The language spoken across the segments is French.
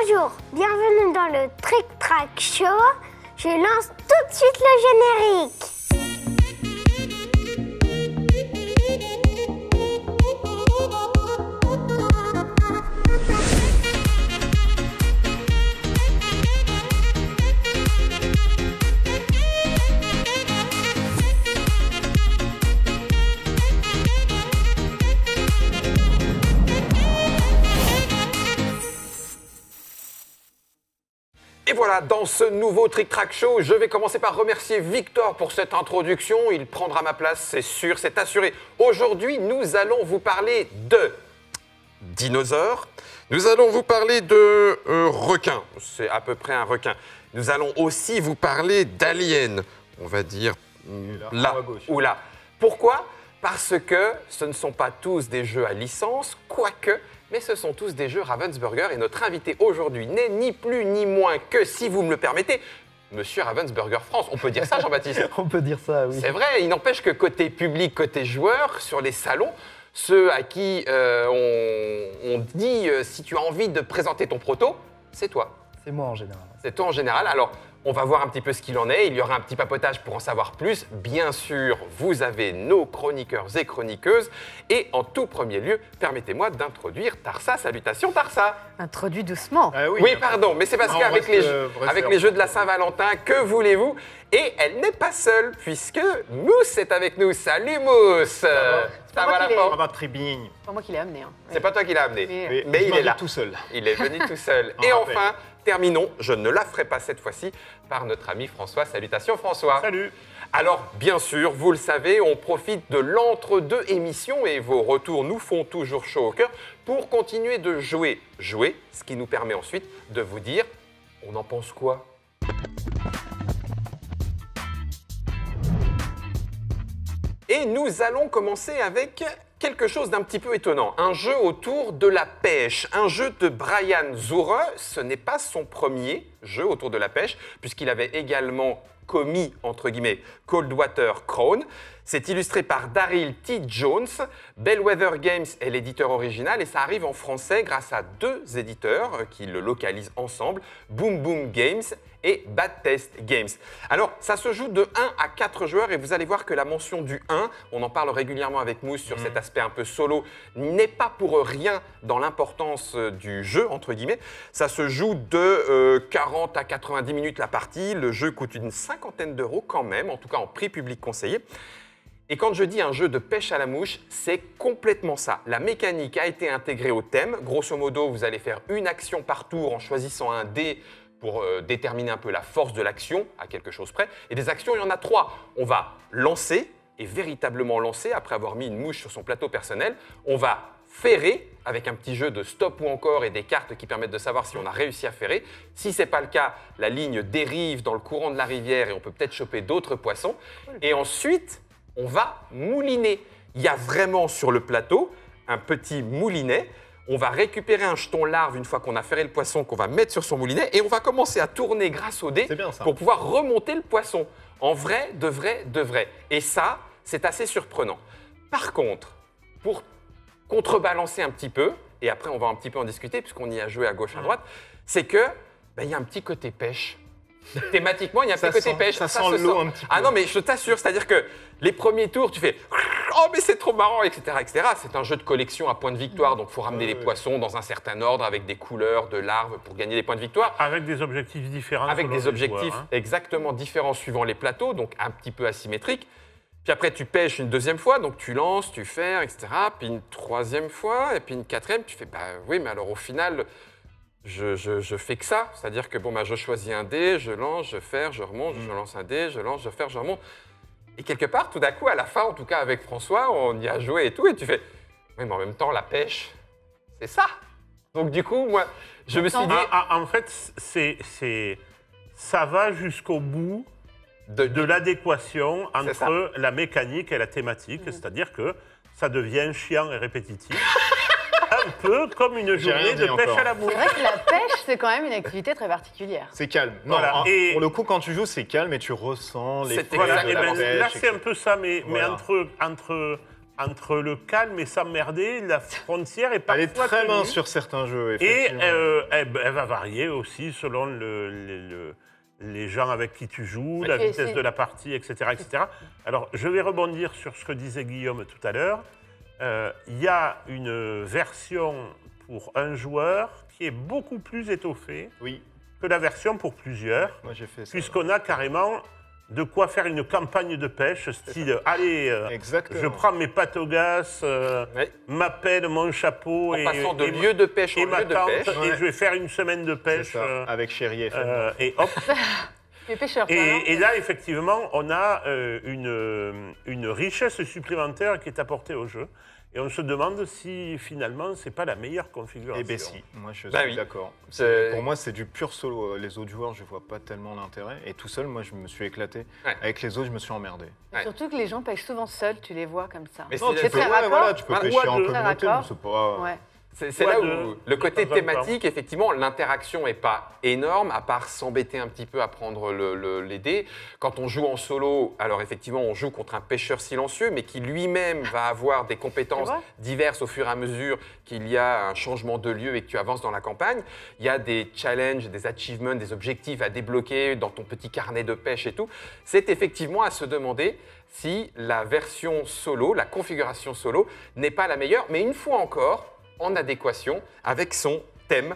Bonjour, bienvenue dans le Trick Track Show. Je lance tout de suite le générique. Et voilà, dans ce nouveau Trick Track Show, je vais commencer par remercier Victor pour cette introduction. Il prendra ma place, c'est sûr, c'est assuré. Aujourd'hui, nous allons vous parler de dinosaures. Nous allons vous parler de requins. C'est à peu près un requin. Nous allons aussi vous parler d'aliens. On va dire là ou là. Pourquoi? Parce que ce ne sont pas tous des jeux à licence, quoique... mais ce sont tous des jeux Ravensburger et notre invité aujourd'hui n'est ni plus ni moins que, si vous me le permettez, Monsieur Ravensburger France. On peut dire ça, Jean-Baptiste? On peut dire ça, oui. C'est vrai, il n'empêche que côté public, côté joueur, sur les salons, ceux à qui on dit si tu as envie de présenter ton proto, c'est toi. C'est moi en général. C'est toi en général. Alors, on va voir un petit peu ce qu'il en est. Il y aura un petit papotage pour en savoir plus. Bien sûr, vous avez nos chroniqueurs et chroniqueuses. Et en tout premier lieu, permettez-moi d'introduire Tarsa. Salutations, Tarsa. Introduit doucement. Oui, pardon, mais c'est parce qu'avec les jeux de la Saint-Valentin, que voulez-vous? Et elle n'est pas seule, puisque Mousse est avec nous. Salut Mousse. Ça va la forme? Ça va très bien. C'est pas moi qui l'ai amené. Hein. C'est pas toi qui l'as amené, mais il est là. Tout seul. Il est venu tout seul. Et enfin, terminons, je ne la ferai pas cette fois-ci, par notre ami François. Salutations François. Salut. Alors, bien sûr, vous le savez, on profite de l'entre-deux émissions et vos retours nous font toujours chaud au cœur pour continuer de jouer, ce qui nous permet ensuite de vous dire, on en pense quoi? Et nous allons commencer avec quelque chose d'un petit peu étonnant. Un jeu autour de la pêche. Un jeu de Brian Zure. Ce n'est pas son premier jeu autour de la pêche, puisqu'il avait également commis, entre guillemets, Coldwater Crown. C'est illustré par Daryl T. Jones. Bellwether Games est l'éditeur original et ça arrive en français grâce à deux éditeurs qui le localisent ensemble, Boom Boom Games et Bad Taste Games. Alors, ça se joue de 1 à 4 joueurs et vous allez voir que la mention du 1, on en parle régulièrement avec Mousse sur cet aspect un peu solo, n'est pas pour rien dans l'importance du jeu, entre guillemets. Ça se joue de 40 à 90 minutes la partie. Le jeu coûte une cinquantaine d'euros quand même, en tout cas en prix public conseillé. Et quand je dis un jeu de pêche à la mouche, c'est complètement ça. La mécanique a été intégrée au thème. Grosso modo, vous allez faire une action par tour en choisissant un dé pour déterminer un peu la force de l'action, à quelque chose près. Et des actions, il y en a 3. On va lancer, et véritablement lancer, après avoir mis une mouche sur son plateau personnel. On va ferrer, avec un petit jeu de stop ou encore et des cartes qui permettent de savoir si on a réussi à ferrer. Si ce n'est pas le cas, la ligne dérive dans le courant de la rivière et on peut peut-être choper d'autres poissons. Et ensuite, on va mouliner. Il y a vraiment sur le plateau un petit moulinet. On va récupérer un jeton larve une fois qu'on a ferré le poisson qu'on va mettre sur son moulinet et on va commencer à tourner grâce au dé pour pouvoir remonter le poisson. En vrai, de vrai, de vrai. Et ça, c'est assez surprenant. Par contre, pour contrebalancer un petit peu, et après on va un petit peu en discuter puisqu'on y a joué à gauche, à droite, c'est c'est qu'il y a un petit côté pêche. Thématiquement, il y a un petit côté pêche. Ça sent l'eau un petit peu. Ah non, mais je t'assure, c'est-à-dire que les premiers tours, tu fais « Oh, mais c'est trop marrant », etc., etc. C'est un jeu de collection à points de victoire, donc il faut ramener les poissons dans un certain ordre avec des couleurs de larves pour gagner des points de victoire. Avec des objectifs différents. Avec des objectifs joueurs, hein. exactement différents suivant les plateaux, donc un petit peu asymétriques. Puis après, tu pêches une deuxième fois, donc tu lances, tu ferres, etc. Puis une troisième fois, et puis une quatrième, tu fais « Bah oui, mais alors au final… » Je fais que ça, c'est-à-dire que bon, je choisis un dé, je lance, je ferre, je remonte, je lance un dé, je lance, je ferre, je remonte. Et quelque part, tout d'un coup, à la fin, en tout cas avec François, on y a joué et tout, et tu fais « Oui, mais en même temps, la pêche, c'est ça !» Donc du coup, moi, je me suis dit… En fait, ça va jusqu'au bout de l'adéquation entre la mécanique et la thématique, c'est-à-dire que ça devient chiant et répétitif. Un peu comme une journée de pêche à la mouche. C'est vrai que la pêche, c'est quand même une activité très particulière. C'est calme. Non, Voilà. pour le coup, quand tu joues, c'est calme et tu ressens les C'est forces Voilà, de et la ben, pêche, là c'est etc. un peu ça, mais Voilà. entre le calme et s'emmerder, la frontière est parfois Elle est très tenue. mince sur certains jeux, Et effectivement. elle va varier aussi selon les gens avec qui tu joues, la Et vitesse c'est- de la partie, etc., etc. Alors, je vais rebondir sur ce que disait Guillaume tout à l'heure. Il y a une version pour un joueur qui est beaucoup plus étoffée Oui, que la version pour plusieurs, moi j'ai fait ça. puisqu'on a carrément de quoi faire une campagne de pêche, style, allez, Exactement. je prends mes pâtes au gaz, Oui. ma pelle, mon chapeau, En passant de lieu de pêche et en ma lieu de tente, pêche. et Ouais. je vais faire une semaine de C'est pêche, ça, avec Chéri FM. et hop. Les pêcheurs, toi, non Et là, effectivement, on a une richesse supplémentaire qui est apportée au jeu. Et on se demande si, finalement, c'est pas la meilleure configuration. Eh ben si, moi je suis Bah oui. d'accord. C'est- Pour moi, c'est du pur solo. Les autres joueurs, je vois pas tellement l'intérêt. Et tout seul, moi, je me suis éclaté. Ouais. Avec les autres, je me suis emmerdé. Ouais. Surtout que les gens pêchent souvent seuls, tu les vois comme ça. Mais Non, c'est tu peux, très raccord. voilà, tu peux Ou pêcher à en deux. Très communauté, mais raccord. c'est pas... Ouais. C'est Ouais, là de- où le côté de temps en temps. thématique, effectivement, l'interaction n'est pas énorme, à part s'embêter un petit peu à prendre les dés. Quand on joue en solo, alors effectivement, on joue contre un pêcheur silencieux, mais qui lui-même va avoir des compétences C'est vrai. diverses au fur et à mesure qu'il y a un changement de lieu et que tu avances dans la campagne. Il y a des challenges, des achievements, des objectifs à débloquer dans ton petit carnet de pêche et tout. C'est effectivement à se demander si la version solo, la configuration solo, n'est pas la meilleure, mais une fois encore, en adéquation avec son thème,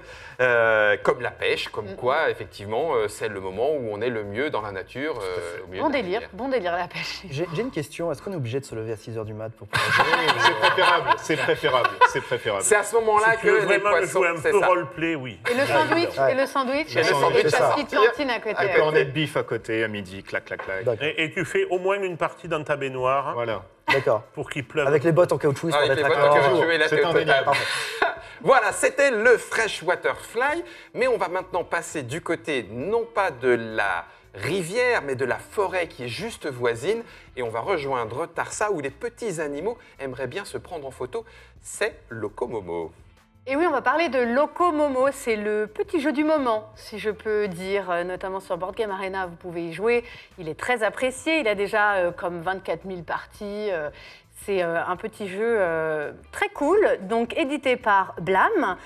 comme la pêche, comme quoi, effectivement, c'est le moment où on est le mieux dans la nature. Au milieu Bon de la délire, rivière. bon délire la pêche. J'ai une question. Est-ce qu'on est obligé de se lever à 6h du mat pour pouvoir jouer C'est préférable, c'est préférable, c'est préférable. C'est à ce moment-là Si tu veux que les vraiment poissons, jouer un c'est peu ça. roleplay, oui. Et le sandwich, Ouais. et le sandwich, Et le sandwich, ta c'est ça. petite cantine à côté. Un cornet de bif à côté, à midi, clac, clac, clac. D'accord. Et tu fais au moins une partie dans ta baignoire Voilà. D'accord. pour qu'il pleuve. Avec les bottes en caoutchouc, histoire Avec d'être les bottes en raccord. caoutchouc et la C'est tête un totale. délire. Voilà, c'était le Freshwater Fly, mais on va maintenant passer du côté non pas de la rivière, mais de la forêt qui est juste voisine, et on va rejoindre Tarsa où les petits animaux aimeraient bien se prendre en photo. C'est Locomomo. Et oui, on va parler de Locomomo, c'est le petit jeu du moment, si je peux dire, notamment sur Board Game Arena, vous pouvez y jouer. Il est très apprécié, il a déjà comme 24 000 parties. C'est un petit jeu très cool, donc édité par Blam,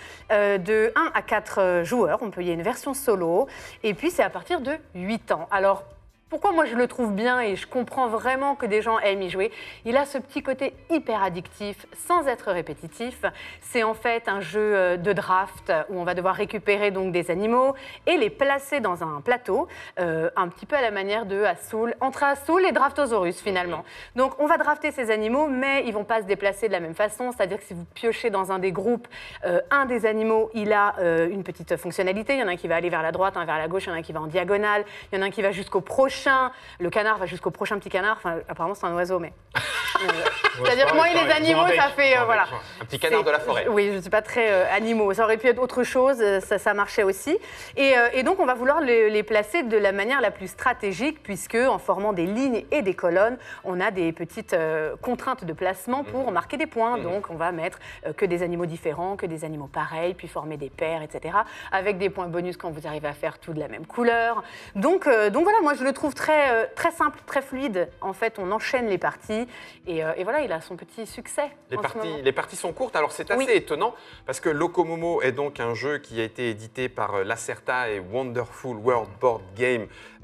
de 1 à 4 joueurs. On peut y avoir une version solo, et puis c'est à partir de 8 ans. Alors, pourquoi moi je le trouve bien et je comprends vraiment que des gens aiment y jouer? Il a ce petit côté hyper addictif sans être répétitif. C'est en fait un jeu de draft où on va devoir récupérer donc des animaux et les placer dans un plateau, un petit peu à la manière de Azul, entre Azul et Draftosaurus finalement. Donc on va drafter ces animaux, mais ils vont pas se déplacer de la même façon. C'est-à-dire que si vous piochez dans un des groupes, un des animaux, il a une petite fonctionnalité. Il y en a un qui va aller vers la droite, un vers la gauche, il y en a un qui va en diagonale, il y en a un qui va jusqu'au prochain. Le canard va jusqu'au prochain petit canard. Enfin, apparemment, c'est un oiseau, mais. C'est-à-dire que moi et les animaux, ça fait. Voilà. Un petit canard de la forêt. Oui, je ne suis pas très animaux. Ça aurait pu être autre chose, ça marchait aussi. Et donc, on va vouloir les placer de la manière la plus stratégique, puisque en formant des lignes et des colonnes, on a des petites contraintes de placement pour marquer des points. Donc, on va mettre que des animaux différents, que des animaux pareils, puis former des paires, etc. Avec des points bonus quand vous arrivez à faire tout de la même couleur. Donc voilà, moi, je le trouve très, très simple, très fluide. En fait, on enchaîne les parties. Et voilà, il a son petit succès. Les parties sont courtes, alors c'est assez Oui. étonnant parce que Locomomo est donc un jeu qui a été édité par Lacerta et Wonderful World Board Game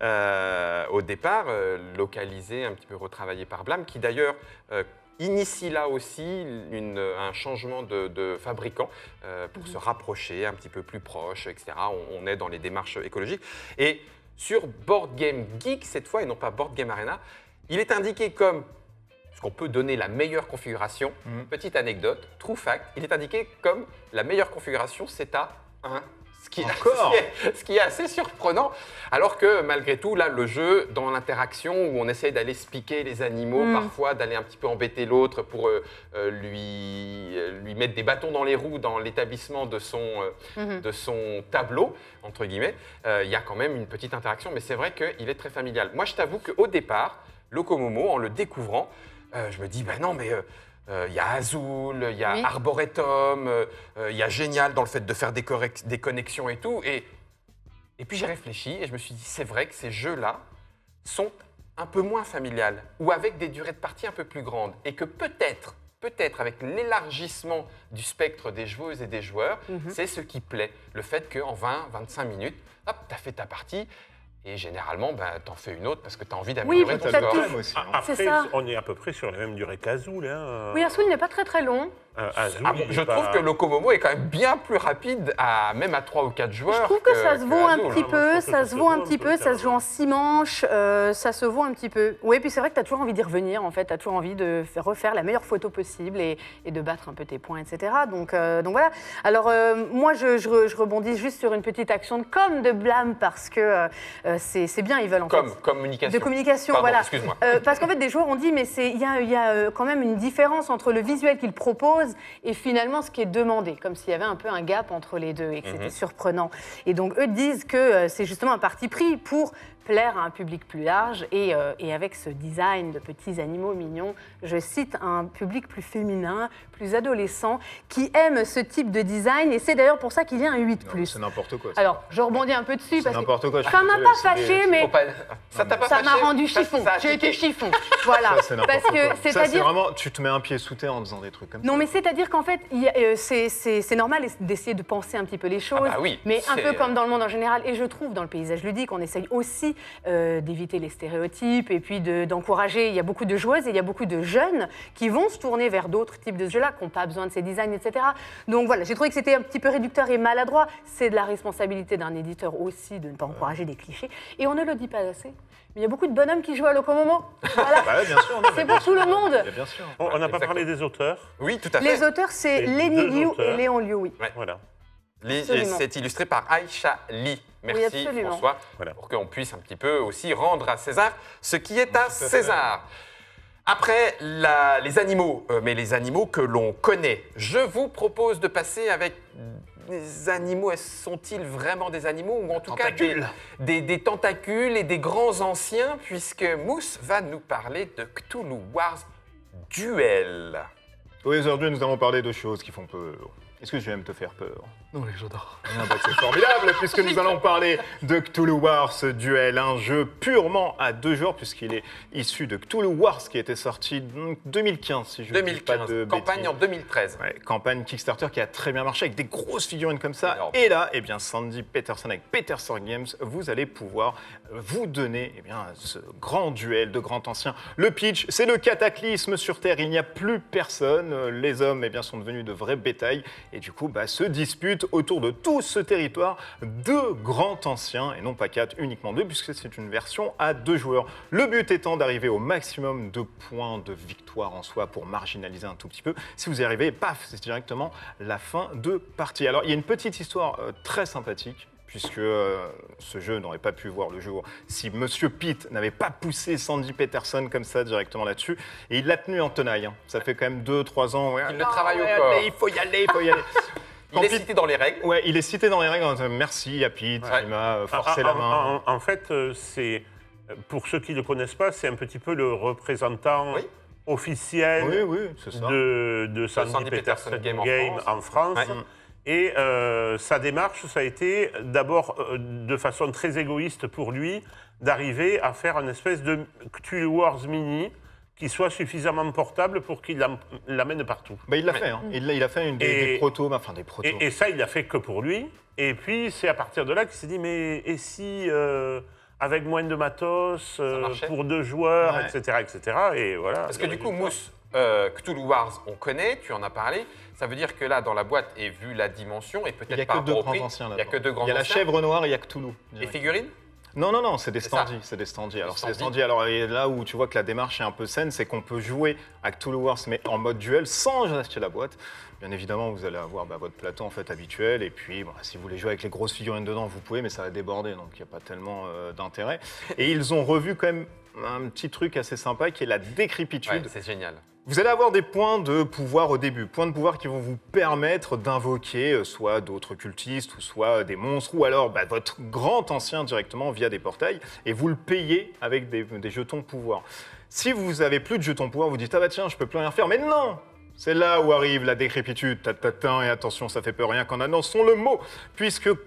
au départ, localisé, un petit peu retravaillé par Blam, qui d'ailleurs initie là aussi un changement de fabricant pour se rapprocher un petit peu plus proche, etc. On est dans les démarches écologiques. Et sur Board Game Geek, cette fois, et non pas Board Game Arena, il est indiqué comme ce qu'on peut donner la meilleure configuration. Petite anecdote, true fact, il est indiqué comme la meilleure configuration, c'est à 1. Ce qui est assez surprenant, alors que malgré tout, là, le jeu, dans l'interaction, où on essaie d'aller spiquer les animaux, parfois d'aller un petit peu embêter l'autre pour lui mettre des bâtons dans les roues dans l'établissement de son tableau, entre guillemets, il y a quand même une petite interaction, mais c'est vrai qu'il est très familial. Moi, je t'avoue qu'au départ, Locomomo, en le découvrant, je me dis, ben non, mais il y a Azul, il y a Oui. Arboretum, il y a Génial dans le fait de faire des connexions et tout. Et puis j'ai réfléchi et je me suis dit, c'est vrai que ces jeux-là sont un peu moins familiales ou avec des durées de partie un peu plus grandes. Et que peut-être, peut-être avec l'élargissement du spectre des joueuses et des joueurs, c'est ce qui plaît. Le fait qu'en 20-25 minutes, hop, tu as fait ta partie. Et généralement, t'en fais une autre parce que tu as envie d'améliorer ton score. Aussi, hein. Après, on est à peu près sur la même durée qu'Azul. Hein. Oui, Azul n'est pas très très long. Azul, je trouve que Locomomo est quand même bien plus rapide, même à 3 ou 4 joueurs. Je trouve que ça se vaut un petit Moi, peu, je trouve ça que se vaut un petit peu, ça se joue en 6 manches, ça se vaut un petit peu. Oui, puis c'est vrai que tu as toujours envie d'y revenir, en fait, tu as toujours envie de refaire la meilleure photo possible et de battre un peu tes points, etc. Donc voilà. Alors, moi, je rebondis juste sur une petite action de com de Blam parce que c'est bien, ils veulent en fait. Communication. De communication, Pardon, voilà. excuse-moi. Parce qu'en fait, des joueurs ont dit, mais il y a quand même une différence entre le visuel qu'ils proposent et finalement ce qui est demandé, comme s'il y avait un peu un gap entre les deux et que c'était surprenant. Et donc, eux disent que c'est justement un parti pris pour plaire à un public plus large et avec ce design de petits animaux mignons, je cite, un public plus féminin, plus adolescent, qui aime ce type de design et c'est d'ailleurs pour ça qu'il y a un 8+. C'est n'importe quoi. Alors, je rebondis un peu dessus parce n'importe quoi, que je ça suis m'a désolé, pas fâché, mais Ça t'a pas ça fâché m'a rendu chiffon. Ça a J'ai été piqué. chiffon. Voilà. Ça, c'est n'importe Parce que, quoi. Ça, c'est c'est-à-dire. vraiment, tu te mets un pied sous terre en disant des trucs comme ça. Non, mais c'est-à-dire qu'en fait, c'est normal d'essayer de penser un petit peu les choses, bah oui, mais un c'est- peu comme dans le monde en général. Et je trouve, dans le paysage ludique, on essaye aussi d'éviter les stéréotypes et puis d'encourager. Il y a beaucoup de joueuses et il y a beaucoup de jeunes qui vont se tourner vers d'autres types de jeux-là, qui n'ont pas besoin de ces designs, etc. Donc voilà, j'ai trouvé que c'était un petit peu réducteur et maladroit. C'est de la responsabilité d'un éditeur aussi de ne pas encourager des clichés. Et on ne le dit pas assez, mais il y a beaucoup de bonhommes qui jouent à Locomomo. Voilà. Bah ouais, bien sûr. non, mais C'est bien pour tout sûr. le monde. Bien sûr. On n'a pas Exactement. parlé des auteurs. Oui, tout à fait. Les auteurs, c'est Et Lenny deux Liu auteurs. et Léon Liu, oui. Voilà. Absolument. C'est illustré par Aïcha Lee. Merci absolument. François, Voilà. pour qu'on puisse un petit peu aussi rendre à César ce qui est à César. Après les animaux, mais les animaux que l'on connaît, je vous propose de passer avec des animaux. Sont-ils vraiment des animaux ou en tout cas des tentacules et des grands anciens, puisque Mousse va nous parler de Cthulhu Wars Duel. Oui, aujourd'hui, nous allons parler de choses qui font peur. Est-ce que je viens de te faire peur? Non, les j'adore. Ah bah, c'est formidable, puisque nous allons parler de Cthulhu Wars Duel, un jeu purement à 2 joueurs, puisqu'il est issu de Cthulhu Wars, qui était sorti en 2015, si je ne dis pas 2015, de campagne bêtises. en 2013. Ouais, campagne Kickstarter qui a très bien marché avec des grosses figurines comme ça. Énorme. Et là, eh bien, Sandy Peterson avec Peterson Games, vous allez pouvoir vous donner eh bien, ce grand duel de grands anciens. Le pitch, c'est le cataclysme sur Terre. Il n'y a plus personne. Les hommes eh bien, sont devenus de vrais bétails et du coup se disputent autour de tout ce territoire 2 grands anciens et non pas 4, uniquement 2 puisque c'est une version à 2 joueurs. Le but étant d'arriver au maximum de points de victoire en soi pour marginaliser un tout petit peu. Si vous y arrivez, paf, c'est directement la fin de partie. Alors il y a une petite histoire très sympathique, puisque ce jeu n'aurait pas pu voir le jour si Monsieur Pitt n'avait pas poussé Sandy Peterson comme ça directement là-dessus. Et il l'a tenu en tenaille. Hein. Ça fait quand même 2-3 ans. Ouais, Il le non, travaille au ouais, corps. allez, il faut y aller, il faut y aller. Il est cité dans les règles. Ouais, il est cité dans les règles. Merci à Pitt, Ouais. il m'a forcé la main. En fait, c'est pour ceux qui ne le connaissent pas, c'est un petit peu le représentant Oui. officiel Oui, oui, c'est ça. de Sandy Peterson Game en France. Ouais. Et sa démarche, ça a été d'abord, de façon très égoïste pour lui, d'arriver à faire une espèce de Cthulhu Wars mini qui soit suffisamment portable pour qu'il l'amène partout. Il l'a fait. Hein. Il a fait des protos, enfin des protos. Et ça, il l'a fait que pour lui. Et puis, c'est à partir de là qu'il s'est dit, mais et si, avec moins de matos, marchait. pour 2 joueurs, Ouais. etc., etc. Et voilà. Parce que du coup, Mousse, Cthulhu Wars, on connaît, tu en as parlé. Ça veut dire que là, dans la boîte, et vu la dimension, et Il n'y peut-être a par que 2 rapport au grands prix, anciens il là. n'y a que 2 grands Il y a la anciens. chèvre noire et il y a Cthulhu. Les figurines. Non, c'est des C'est ça. standees, c'est des standees. Alors, c'est standees. des standees. Alors, et là où tu vois que la démarche est un peu saine, c'est qu'on peut jouer à Cthulhu Wars, mais en mode duel, sans acheter la boîte. Bien évidemment, vous allez avoir votre plateau en fait habituel, et puis si vous voulez jouer avec les grosses figurines dedans, vous pouvez, mais ça va déborder, donc il n'y a pas tellement d'intérêt. Et ils ont revu quand même un petit truc assez sympa qui est la décrépitude. Ouais, c'est génial. Vous allez avoir des points de pouvoir au début, points de pouvoir qui vont vous permettre d'invoquer soit d'autres cultistes, ou soit des monstres, ou alors votre grand ancien directement via des portails, et vous le payez avec des jetons pouvoir. Si vous avez plus de jetons pouvoir, vous dites « Ah bah tiens, je peux plus rien faire », mais non! C'est là où arrive la décrépitude, et attention, ça fait peur rien qu'en annonçant le mot, puisque quand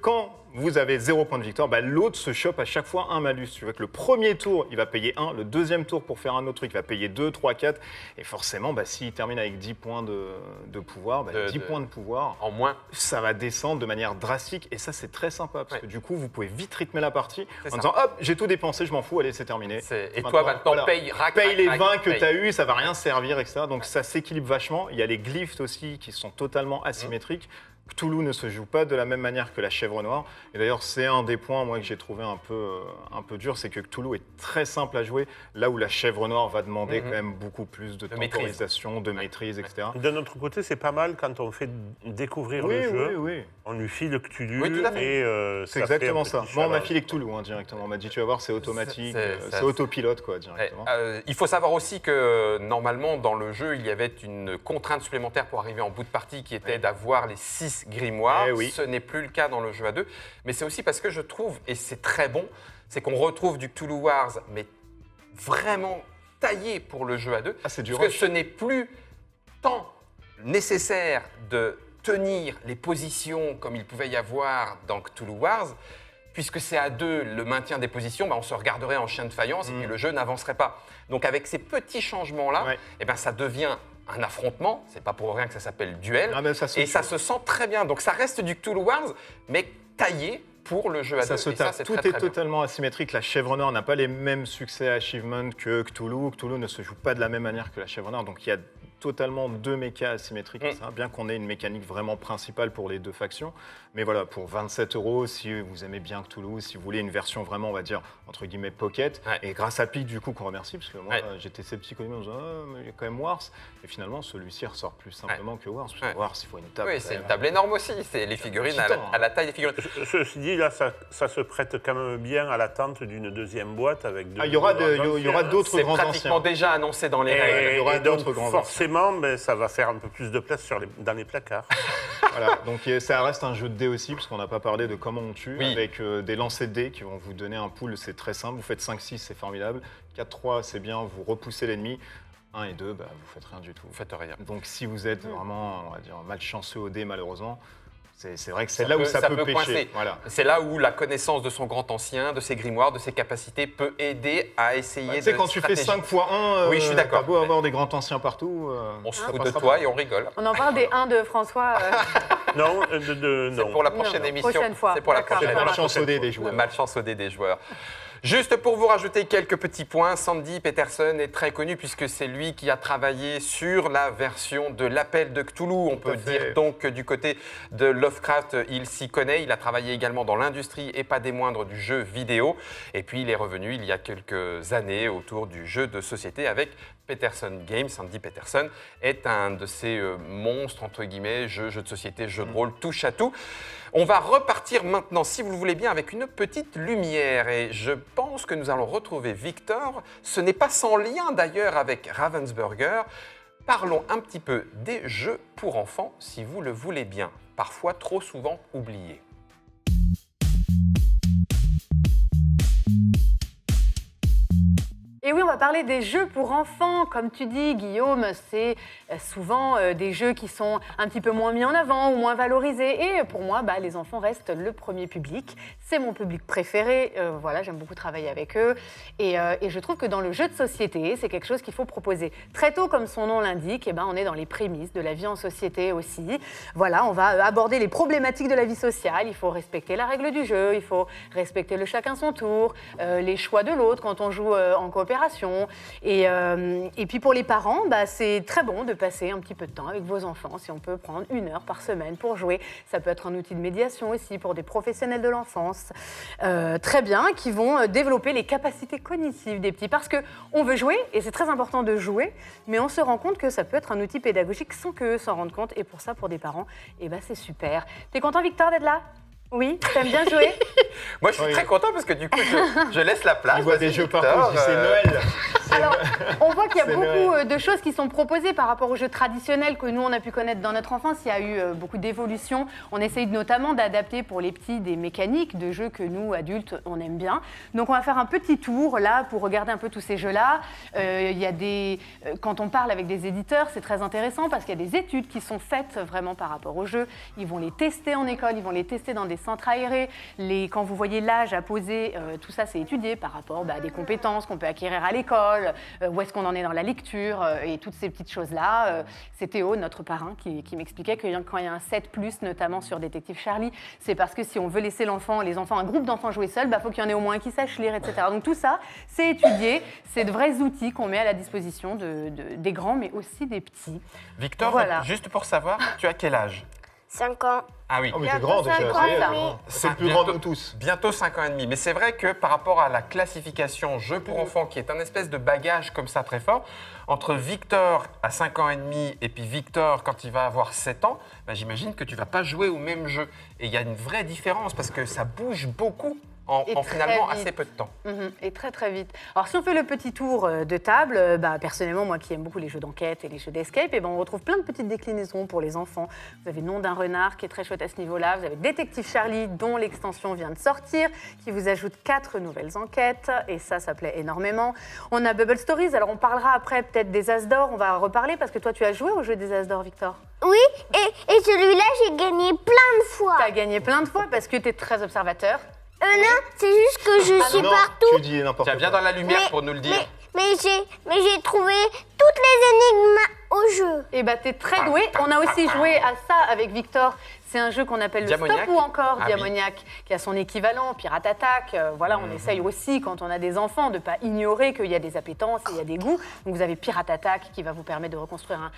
vous avez 0 point de victoire, bah, l'autre se chope à chaque fois un malus. Tu vois que le premier tour, il va payer 1, le deuxième tour pour faire un autre truc, il va payer 2, 3, 4. Et forcément, bah, s'il termine avec 10 points de pouvoir, bah, 10 points de pouvoir, En moins. ça va descendre de manière drastique. Et ça, c'est très sympa, parce que du coup, vous pouvez vite rythmer la partie C'est en ça. disant, hop, j'ai tout dépensé, je m'en fous, allez, c'est terminé. Et toi, maintenant, voilà. paye Paye les 20 que paye. tu as eu, ça va rien servir, etc. Donc ça s'équilibre vachement. Il y a les glyphes aussi qui sont totalement asymétriques. Cthulhu ne se joue pas de la même manière que la chèvre noire. Et d'ailleurs, c'est un des points moi, que j'ai trouvé un peu dur, c'est que Cthulhu est très simple à jouer, là où la chèvre noire va demander quand même beaucoup plus de temporisation, de maîtrise, etc. De notre côté, c'est pas mal quand on fait découvrir le jeu. Oui. On lui file Cthulhu Oui, tout à fait. et C'est ça fait exactement un ça. petit Moi, on m'a challenge. filé Cthulhu directement. On m'a dit, tu vas voir, c'est automatique, C'est- c'est autopilote quoi, directement. Il faut savoir aussi que normalement dans le jeu il y avait une contrainte supplémentaire pour arriver en bout de partie qui était d'avoir les 6 grimoires. Eh oui. Ce n'est plus le cas dans le jeu à 2. Mais c'est aussi parce que je trouve, et c'est très bon, c'est qu'on retrouve du Cthulhu Wars, mais vraiment taillé pour le jeu à 2. Ah, c'est du Parce que rush. ce n'est plus tant nécessaire de tenir les positions comme il pouvait y avoir dans Cthulhu Wars, puisque c'est à 2 le maintien des positions, bah, on se regarderait en chien de faïence et puis le jeu n'avancerait pas. Donc avec ces petits changements-là, eh ben, ça devient un affrontement, c'est pas pour rien que ça s'appelle duel, Ah, ben, ça se et ça se sent très bien. Donc ça reste du Cthulhu Wars, mais taillé pour le jeu à 2. Ça se Et tape. c'est Tout très, est très bien. totalement asymétrique. La chèvre noire n'a pas les mêmes succès achievement que Cthulhu. Cthulhu ne se joue pas de la même manière que la chèvre noire. Donc il y a totalement 2 mécas asymétriques, ça, bien qu'on ait une mécanique vraiment principale pour les 2 factions. Mais voilà, pour 27 €, si vous aimez bien Cthulhu, si vous voulez une version vraiment, on va dire, entre guillemets, pocket, et grâce à Pic, du coup, qu'on remercie, parce que moi, j'étais sceptique au début en me disant, ah, mais il y a quand même Wars. Et finalement, celui-ci ressort plus simplement que Wars. Parce que Wars, il faut une table. Oui, c'est une table énorme aussi. C'est les figurines à la taille des figurines. Ceci dit, là, ça se prête quand même bien à l'attente d'une deuxième boîte avec deux. Il y aura d'autres C'est grands pratiquement anciens. déjà annoncé dans les règles. il y aura et donc, d'autres grands forcément, ben, ça va faire un peu plus de place dans les placards. Voilà, donc ça reste un jeu de dés aussi, parce qu'on n'a pas parlé de comment on tue, Oui. avec des lancers de dés qui vont vous donner un pool, c'est très simple. Vous faites 5-6, c'est formidable. 4-3, c'est bien, vous repoussez l'ennemi. 1 et 2, bah, vous faites rien du tout. Vous faites rien. Donc si vous êtes vraiment, on va dire, malchanceux au dé, malheureusement, c'est vrai que c'est Ça là peut- où ça ça peut peut pêcher. coincer. Voilà. C'est là où la connaissance de son grand ancien, de ses grimoires, de ses capacités peut aider à essayer Tu sais, de quand tu fais stratégie. 5 x 1, Oui, je suis d'accord. t'as beau avoir des grands anciens partout. On se ça fout de passera toi pas. et on rigole. On en parle des 1 de François. Non, C'est non. pour la prochaine Non, émission. prochaine fois. C'est pour la D'accord. prochaine La fois. malchance au dé des La joueurs. malchance au dé des joueurs. Juste pour vous rajouter quelques petits points, Sandy Peterson est très connu puisque c'est lui qui a travaillé sur la version de l'Appel de Cthulhu. On peut dire donc que du côté de Lovecraft, il s'y connaît. Il a travaillé également dans l'industrie et pas des moindres du jeu vidéo. Et puis il est revenu il y a quelques années autour du jeu de société avec Peterson Games. Sandy Peterson est un de ces monstres, entre guillemets, jeux de société, jeux de rôle, touche à tout. On va repartir maintenant, si vous le voulez bien, avec une petite lumière. Et je pense que nous allons retrouver Victor. Ce n'est pas sans lien d'ailleurs avec Ravensburger. Parlons un petit peu des jeux pour enfants, si vous le voulez bien. Parfois trop souvent oubliés. Et oui, on va parler des jeux pour enfants. Comme tu dis, Guillaume, c'est souvent des jeux qui sont un petit peu moins mis en avant ou moins valorisés. Et pour moi, les enfants restent le premier public. C'est mon public préféré. Voilà, j'aime beaucoup travailler avec eux. Et je trouve que dans le jeu de société, c'est quelque chose qu'il faut proposer. Très tôt, comme son nom l'indique, on est dans les prémices de la vie en société aussi. Voilà, on va aborder les problématiques de la vie sociale. Il faut respecter la règle du jeu, il faut respecter le chacun son tour, les choix de l'autre quand on joue en coopération. Et puis pour les parents, c'est très bon de passer un petit peu de temps avec vos enfants. Si on peut prendre 1 heure par semaine pour jouer, ça peut être un outil de médiation aussi pour des professionnels de l'enfance. Très bien, qui vont développer les capacités cognitives des petits. Parce qu'on veut jouer, et c'est très important de jouer, mais on se rend compte que ça peut être un outil pédagogique sans qu'eux s'en rendent compte. Et pour ça, pour des parents, c'est super. T'es content, Victor, d'être là ? Oui, t'aimes bien jouer ? Moi, je suis très content parce que du coup, je laisse la place. Il voit des Vas-y, jeux Victor, partout, c'est Noël. Alors, on voit qu'il y a beaucoup de choses qui sont proposées par rapport aux jeux traditionnels que nous, on a pu connaître dans notre enfance. Il y a eu beaucoup d'évolutions. On essaye notamment d'adapter pour les petits des mécaniques de jeux que nous, adultes, on aime bien. Donc, on va faire un petit tour, là, pour regarder un peu tous ces jeux-là. Quand on parle avec des éditeurs, c'est très intéressant parce qu'il y a des études qui sont faites vraiment par rapport aux jeux. Ils vont les tester en école, ils vont les tester dans des centres aérés. Quand vous voyez l'âge à poser, tout ça, c'est étudié par rapport à des compétences qu'on peut acquérir à l'école, où est-ce qu'on en est dans la lecture, et toutes ces petites choses-là. C'est Théo, notre parrain, qui m'expliquait que quand il y a un 7+, notamment sur Détective Charlie, c'est parce que si on veut laisser un groupe d'enfants jouer seul, faut qu'il y en ait au moins un qui sache lire, etc. Donc tout ça, c'est étudié, c'est de vrais outils qu'on met à la disposition des grands, mais aussi des petits. Victor, Voilà. juste pour savoir, tu as quel âge? 5 ans. Ah oui. Oh, mais t'es grand déjà, Bientôt ça y est. 5 ans. C'est le plus grand de nous tous. Bientôt 5 ans et demi. Mais c'est vrai que par rapport à la classification jeu pour enfants, qui est un espèce de bagage comme ça très fort, entre Victor à 5 ans et demi et puis Victor quand il va avoir 7 ans, j'imagine que tu vas pas jouer au même jeu. Et il y a une vraie différence parce que ça bouge beaucoup en finalement vite. assez peu de temps. Et très très vite. Alors si on fait le petit tour de table, personnellement moi qui aime beaucoup les jeux d'enquête et les jeux d'escape, on retrouve plein de petites déclinaisons pour les enfants. Vous avez Nom d'un renard qui est très chouette à ce niveau-là, vous avez Détective Charlie dont l'extension vient de sortir, qui vous ajoute 4 nouvelles enquêtes et ça plaît énormément. On a Bubble Stories, alors on parlera après peut-être des As d'or, on va reparler parce que toi tu as joué au jeu des As d'or, Victor. Oui, et celui-là, j'ai gagné plein de fois. Tu as gagné plein de fois parce que tu es très observateur. Non, c'est juste que je suis Non, partout. tu dis n'importe Tiens, quoi. viens dans la lumière pour nous le dire. Mais j'ai trouvé toutes les énigmes au jeu. Et t'es très doué. On a aussi joué à ça avec Victor. C'est un jeu qu'on appelle le Diamoniac. Stop ou encore Ah Diamoniac, qui a son équivalent, Pirate Attack. On essaye aussi, quand on a des enfants, de ne pas ignorer qu'il y a des appétences et il y a des goûts. Donc vous avez Pirate Attack qui va vous permettre de reconstruire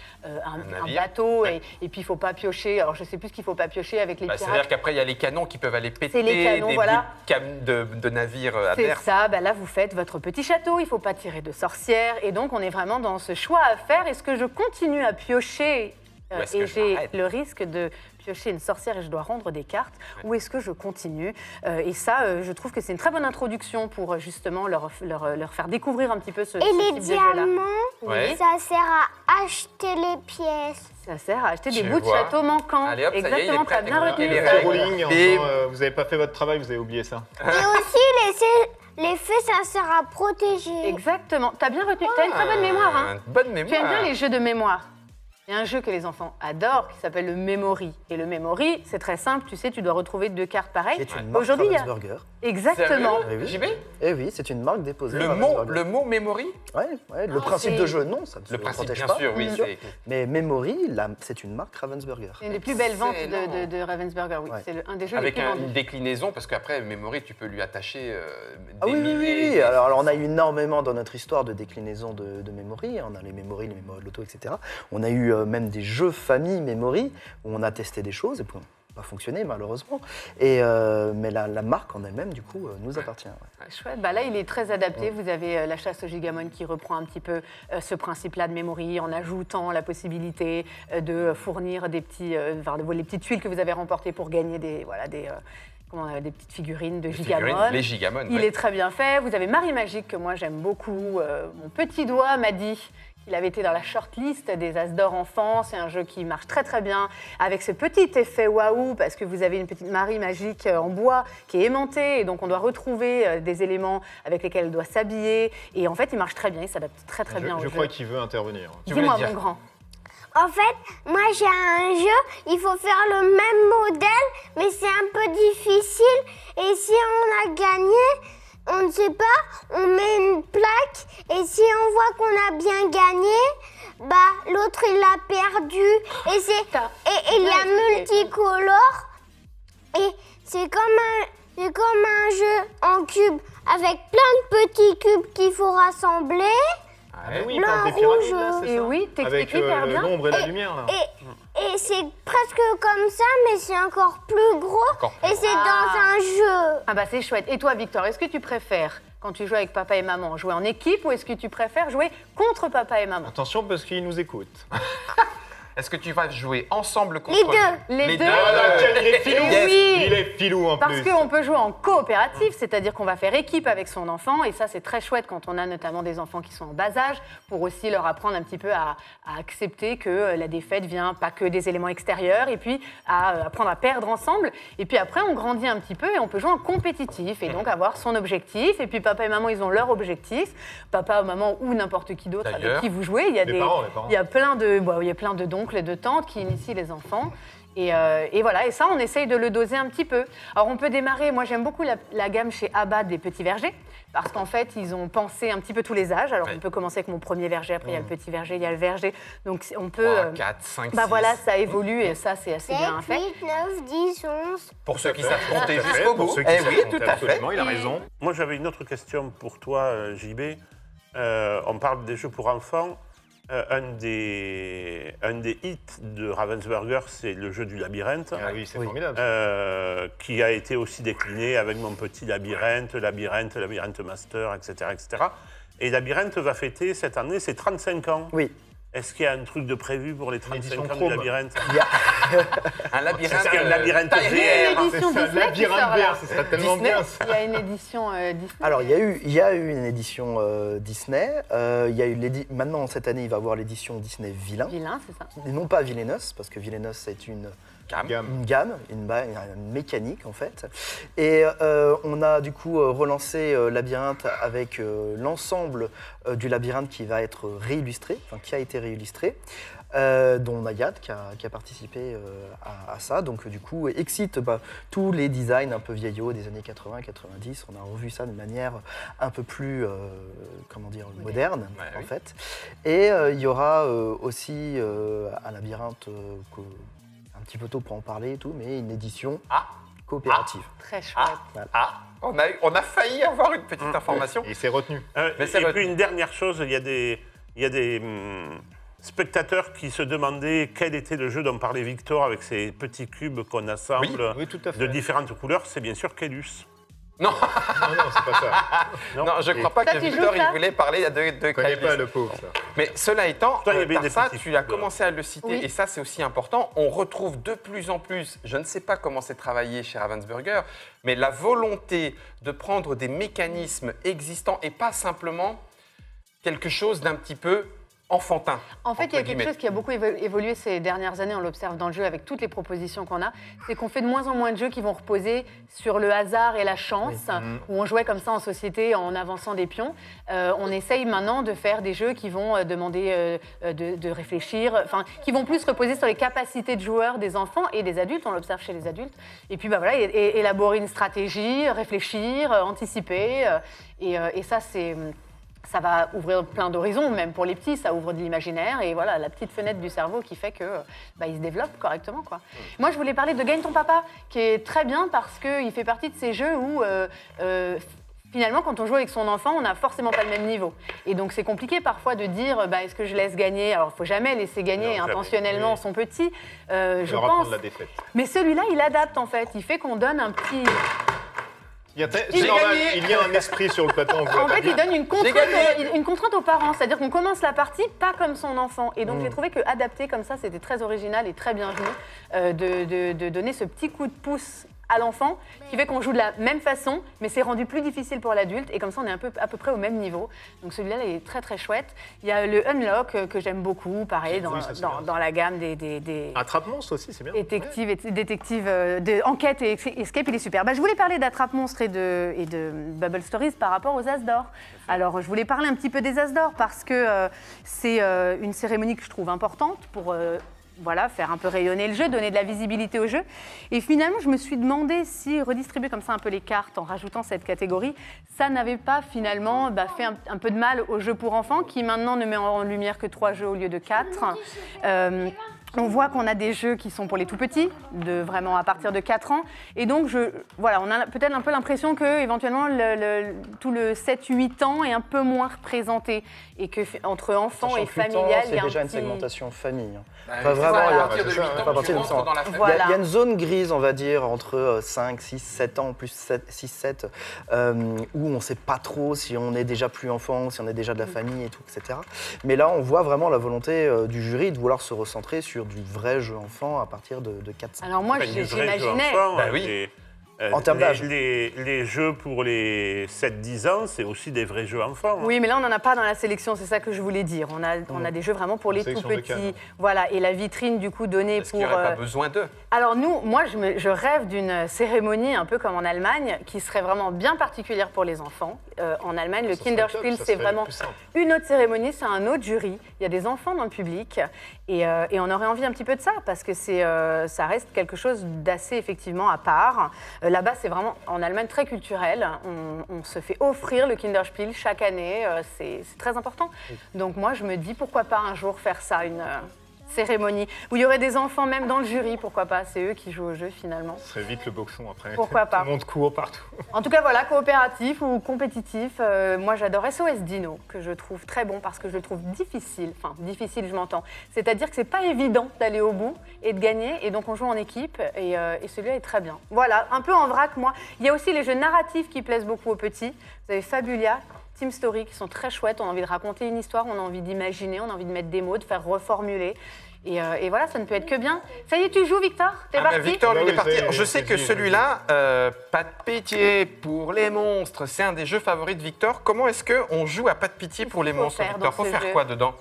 un bateau. Ouais. Et puis il ne faut pas piocher. Alors je ne sais plus ce qu'il ne faut pas piocher avec les pirates. C'est-à-dire qu'après, il y a les canons qui peuvent aller péter C'est les canons, des voilà. bouts de navires C'est adverses. ça, là vous faites votre petit château, il ne faut pas tirer de sorcières. Et donc on est vraiment dans ce choix à faire. Est-ce que je continue à piocher Ou est-ce et que j'ai j'arrête le risque de piocher une sorcière et je dois rendre des cartes, ou est-ce que je continue Et ça, je trouve que c'est une très bonne introduction pour justement leur faire découvrir un petit peu ce Et type les de jeu-là. diamants, Ouais. ça sert à acheter les pièces. Ça sert à acheter des Tu bouts de vois. château manquants. Allez, hop, ça y est, il est Exactement, prêt à t'as bien t'expliquer retenu les ça. règles. Rolling, Et- vous n'avez pas fait votre travail, vous avez oublié ça. Et aussi, les fées, ça sert à protéger. Exactement, t'as bien retenu. T'as une très bonne mémoire, hein. Bonne Tu mémoire. aimes bien les jeux de mémoire. Il y a un jeu que les enfants adorent qui s'appelle le Memory. Et le Memory, c'est très simple, tu sais, tu dois retrouver 2 cartes pareilles. Qui est une marque Aujourd'hui, il y a... Ravensburger. Exactement. Sérieux, Oui, oui. JB Eh oui, c'est une marque déposée. Le Ravensburger. mot memory. Ouais, le principe c'est- de jeu, non, ça ne se Le principe, protège bien pas. sûr, oui. c'est- Mais Memory, c'est une marque Ravensburger. C'est une des plus belles ventes Excellent. de Ravensburger, oui. Ouais. C'est un des jeux Avec les plus vendus. une déclinaison, parce qu'après, memory, tu peux lui attacher Ah des oui, oui, oui, milliers. oui. Alors, on a eu énormément dans notre histoire de déclinaison de Memory. On a les Memory Loto, etc. On a eu même des jeux famille Memory où on a testé des choses et puis pas fonctionné malheureusement. Mais la marque en elle-même, du coup, nous appartient. Ouais. C'est chouette. Là, il est très adapté. Vous avez la chasse au Gigamon qui reprend un petit peu ce principe-là de Memory en ajoutant la possibilité de fournir des petits, les petites tuiles que vous avez remportées pour gagner des petites figurines de Gigamon. Les Gigamon. Il ouais. est très bien fait. Vous avez Marie Magique, que moi j'aime beaucoup. Mon petit doigt m'a dit qu'il avait été dans la shortlist des As d'or enfants. C'est un jeu qui marche très très bien, avec ce petit effet waouh, parce que vous avez une petite Marie Magique en bois qui est aimantée, et donc on doit retrouver des éléments avec lesquels elle doit s'habiller. Et en fait, il marche très bien, il s'adapte très très bien au Je jeu. crois qu'il veut intervenir. Tu Dis-moi, voulais mon dire. grand. En fait, moi j'ai un jeu, il faut faire le même modèle, mais c'est un peu difficile. Et si on a gagné, on ne sait pas, on met une plaque. Et si on voit qu'on a bien gagné, l'autre il a perdu. Et il y a multicolore. Et c'est comme un jeu en cube avec plein de petits cubes qu'il faut rassembler. Ah mais oui, Blanc, comme des pyramides, rouge. là, c'est Et ça oui, t'expliques Avec hyper bien. l'ombre et la lumière, là. Et c'est presque comme ça, mais c'est encore plus gros. Encore plus Et c'est dans un jeu. Ah c'est chouette. Et toi, Victor, est-ce que tu préfères, quand tu joues avec papa et maman, jouer en équipe ou est-ce que tu préfères jouer contre papa et maman? Attention parce qu'il nous écoute. Est-ce que tu vas jouer ensemble contre Les deux. Les deux. Il est filou. Yes. Oui. Il est filou en Parce plus. qu'on peut jouer en coopératif, c'est-à-dire qu'on va faire équipe avec son enfant, et ça c'est très chouette quand on a notamment des enfants qui sont en bas âge, pour aussi leur apprendre un petit peu à accepter que la défaite vient pas que des éléments extérieurs, et puis à apprendre à perdre ensemble. Et puis après on grandit un petit peu et on peut jouer en compétitif, et donc avoir son objectif, et puis papa et maman ils ont leur objectif, papa, maman ou n'importe qui d'autre avec D'ailleurs, qui vous jouez. Il y a les parents. il y a plein d'oncles et de tantes qui initient les enfants. Et voilà, et ça, on essaye de le doser un petit peu. Alors, on peut démarrer, moi j'aime beaucoup la gamme chez Abad des petits vergers, parce qu'en fait, ils ont pensé un petit peu tous les âges. Alors, Ouais. on peut commencer avec mon premier verger, après il y a le petit verger, il y a le verger. Donc, on peut... 3, 4, 5, 6. bah voilà, ça évolue, et ça, c'est assez 7, bien fait. 8, 9, 10, 11. Pour ceux qui savent compter Tout à fait, jusqu'au pour bout. ceux qui Eh savent oui, compter, tout à fait. absolument, il a raison. Moi, j'avais une autre question pour toi, JB. On parle des jeux pour enfants. Un des hits de Ravensburger, c'est le jeu du labyrinthe, Ah oui, c'est formidable. qui a été aussi décliné avec mon petit labyrinthe Master, etc., etc. Et Labyrinthe va fêter cette année ses 35 ans. Oui. Est-ce qu'il y a un truc de prévu pour les 35 édition ans du Chrome. labyrinthe? Un labyrinthe. C'est un labyrinthe taille VR. Il y a une réelle. édition C'est un Disney qui labyrinthe sort, là. vert, ce serait tellement Disney. bien. ça. Il y a une édition Disney. Alors, il y a eu une édition Disney. Il y a eu maintenant, cette année, il va y avoir l'édition Disney Vilain. Vilain, c'est ça. Et non pas Villainous, parce que Villainous, c'est une gamme, une mécanique en fait. Et on a du coup relancé Labyrinthe avec l'ensemble du labyrinthe qui va être réillustré, enfin qui a été réillustré, dont Nayad qui a participé à ça. Donc du coup excite tous les designs un peu vieillots des années 80-90. On a revu ça de manière un peu plus moderne Ouais, en oui. fait. Et il y aura aussi un labyrinthe un petit peu tôt pour en parler et tout, mais une édition coopérative. Très chouette. On a failli avoir une petite information. Il s'est retenu. Mais c'est Et vrai. puis une dernière chose, il y a des spectateurs qui se demandaient quel était le jeu dont parlait Victor avec ces petits cubes qu'on assemble Oui, tout à fait. de différentes couleurs. C'est bien sûr Kélus. Non, Non, c'est pas ça. non, je crois pas Ça, que tu Victor joues, ça il voulait parler de Je connais Kailis. pas le pauvre, ça. Mais cela étant, Toi, il y avait des Tarsa, petits tu as cubes. commencé à le citer, Oui. et ça c'est aussi important, on retrouve de plus en plus, je ne sais pas comment c'est travaillé chez Ravensburger, mais la volonté de prendre des mécanismes existants et pas simplement quelque chose d'un petit peu enfantin. En fait, il y a entre quelque guillemets. chose qui a beaucoup évolué ces dernières années, on l'observe dans le jeu avec toutes les propositions qu'on a, c'est qu'on fait de moins en moins de jeux qui vont reposer sur le hasard et la chance, où on jouait comme ça en société en avançant des pions. On essaye maintenant de faire des jeux qui vont demander de réfléchir, enfin, qui vont plus reposer sur les capacités de joueurs des enfants et des adultes, on l'observe chez les adultes. Et puis voilà, élaborer une stratégie, réfléchir, anticiper, et ça c'est... Ça va ouvrir plein d'horizons, même pour les petits, ça ouvre de l'imaginaire et voilà, la petite fenêtre du cerveau qui fait que il se développe correctement, quoi. Moi, je voulais parler de Gagne ton papa, qui est très bien parce qu'il fait partie de ces jeux où finalement, quand on joue avec son enfant, on n'a forcément pas le même niveau. Et donc, c'est compliqué parfois de dire est-ce que je laisse gagner? Alors, il ne faut jamais laisser gagner Non, jamais. intentionnellement son petit, je Leur pense. apprendre la défaite. Mais celui-là, il adapte en fait. Il fait qu'on donne un petit. C'est J'ai normal, gagné. il y a un esprit sur le plateau. on voit En pas fait, bien. il donne J'ai gagné. une contrainte aux parents, c'est-à-dire qu'on commence la partie pas comme son enfant. Et donc, j'ai trouvé que adapter comme ça, c'était très original et très bienvenu de donner ce petit coup de pouce à l'enfant qui fait qu'on joue de la même façon, mais c'est rendu plus difficile pour l'adulte. Et comme ça, on est à peu près au même niveau. Donc, celui-là, il est très, très chouette. Il y a le Unlock que j'aime beaucoup, pareil, Oui, ça, c'est bien. dans la gamme des Attrape-monstre aussi, c'est bien. détective de enquête et escape, il est super. Je voulais parler d'Attrape-Monstre et de Bubble Stories par rapport aux As d'Or. Alors, je voulais parler un petit peu des As d'Or parce que c'est une cérémonie que je trouve importante pour faire un peu rayonner le jeu, donner de la visibilité au jeu. Et finalement, je me suis demandé si redistribuer comme ça un peu les cartes en rajoutant cette catégorie, ça n'avait pas finalement fait un peu de mal au jeu pour enfants qui maintenant ne met en lumière que 3 jeux au lieu de 4. On voit qu'on a des jeux qui sont pour les tout petits, vraiment à partir de 4 ans. Et donc, on a peut-être un peu l'impression que éventuellement tout le 7-8 ans est un peu moins représenté. Et que entre enfants Sachant et que 8 ans, familial, il y c'est a déjà un une petit... segmentation famille. Bah, Enfin, vraiment, à il y a- partir de 8 c'est ça, ans, à partir tu de rentres 8 ans. dans la famille. Voilà. Il y a une zone grise, on va dire, entre 5, 6, 7 ans, plus 6, 7, où on ne sait pas trop si on est déjà plus enfant, si on est déjà de la famille et tout, etc. Mais là, on voit vraiment la volonté du jury de vouloir se recentrer sur sur du vrai jeu enfant à partir de 4-5 ans. Alors moi, Enfin, du vrai jeu j'imaginais... enfant, Bah oui. En termes d'âge. Les jeux pour les 7-10 ans, c'est aussi des vrais jeux enfants. Oui, mais là, on n'en a pas dans la sélection, c'est ça que je voulais dire. On a des jeux vraiment pour les tout sélection de petits. Cannes. Voilà, et la vitrine, du coup, donnée Est-ce qu'il pour... n'y aurait pas besoin d'eux? Alors nous, moi, je rêve d'une cérémonie un peu comme en Allemagne, qui serait vraiment bien particulière pour les enfants. En Allemagne, le Ça serait Kinderspiel, top, ça c'est serait vraiment plus simple. une autre cérémonie, c'est un autre jury. Il y a des enfants dans le public, et on aurait envie un petit peu de ça, parce que ça reste quelque chose d'assez effectivement à part. Là-bas, c'est vraiment en Allemagne très culturel. On se fait offrir le Kinderspiel chaque année, c'est très important. Donc moi, je me dis pourquoi pas un jour faire ça, une cérémonie où il y aurait des enfants même dans le jury, pourquoi pas, c'est eux qui jouent au jeu finalement. Ce serait vite le boxon après. Pourquoi pas. Tout le monde court partout. En tout cas voilà, coopératif ou compétitif, moi j'adore SOS Dino, que je trouve très bon parce que je le trouve difficile, enfin difficile je m'entends, c'est-à-dire que c'est pas évident d'aller au bout et de gagner, et donc on joue en équipe, et celui-là est très bien. Voilà, un peu en vrac moi. Il y a aussi les jeux narratifs qui plaisent beaucoup aux petits, vous avez Fabulia, Team Story qui sont très chouettes, on a envie de raconter une histoire, on a envie d'imaginer, on a envie de mettre des mots, de faire reformuler. Et voilà, ça ne peut être que bien. Ça y est, tu joues, Victor? T'es Ah bah, parti? Victor, lui, Bah il est oui, parti. ça y est, Je sais c'est que dit, celui-là, Pas de pitié pour les monstres, c'est un des jeux favoris de Victor. Comment est-ce qu'on joue à Pas de pitié pour les qu'il faut monstres, faire Victor? dans Faut ce faire jeu quoi dedans?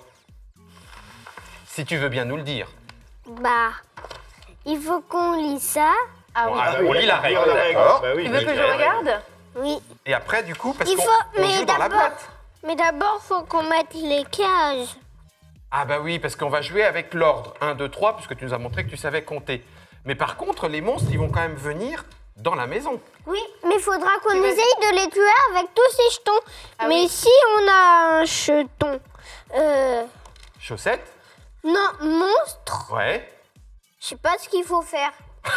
Si tu veux bien nous le dire. Bah, il faut qu'on lit ça. Ah Bon, oui. alors, on lit la règle, la règle. d'accord. Bah oui, Tu veux que je regarde? Oui. Et après, du coup, parce Il qu'on faut, on mais joue dans la d'abord, boîte. mais d'abord, faut qu'on mette les cages. Ah bah oui, parce qu'on va jouer avec l'ordre 1, 2, 3, puisque tu nous as montré que tu savais compter. Mais par contre, les monstres, ils vont quand même venir dans la maison. Oui, mais il faudra qu'on Tu vas- essaye de les tuer avec tous ces jetons. Ah mais oui. si on a un jeton, Chaussettes? non, monstre, Ouais. je sais pas ce qu'il faut faire.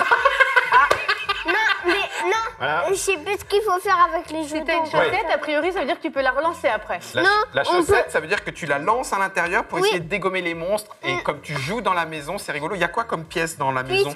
Non, mais non, Voilà. je sais pas ce qu'il faut faire avec les Si t'as une jetons. chaussette, a priori, ça veut dire que tu peux la relancer après. La, Non, la on chaussette, peut- ça veut dire que tu la lances à l'intérieur pour Oui. essayer de dégommer les monstres. Et comme tu joues dans la maison, c'est rigolo. Il y a quoi comme pièce dans la maison?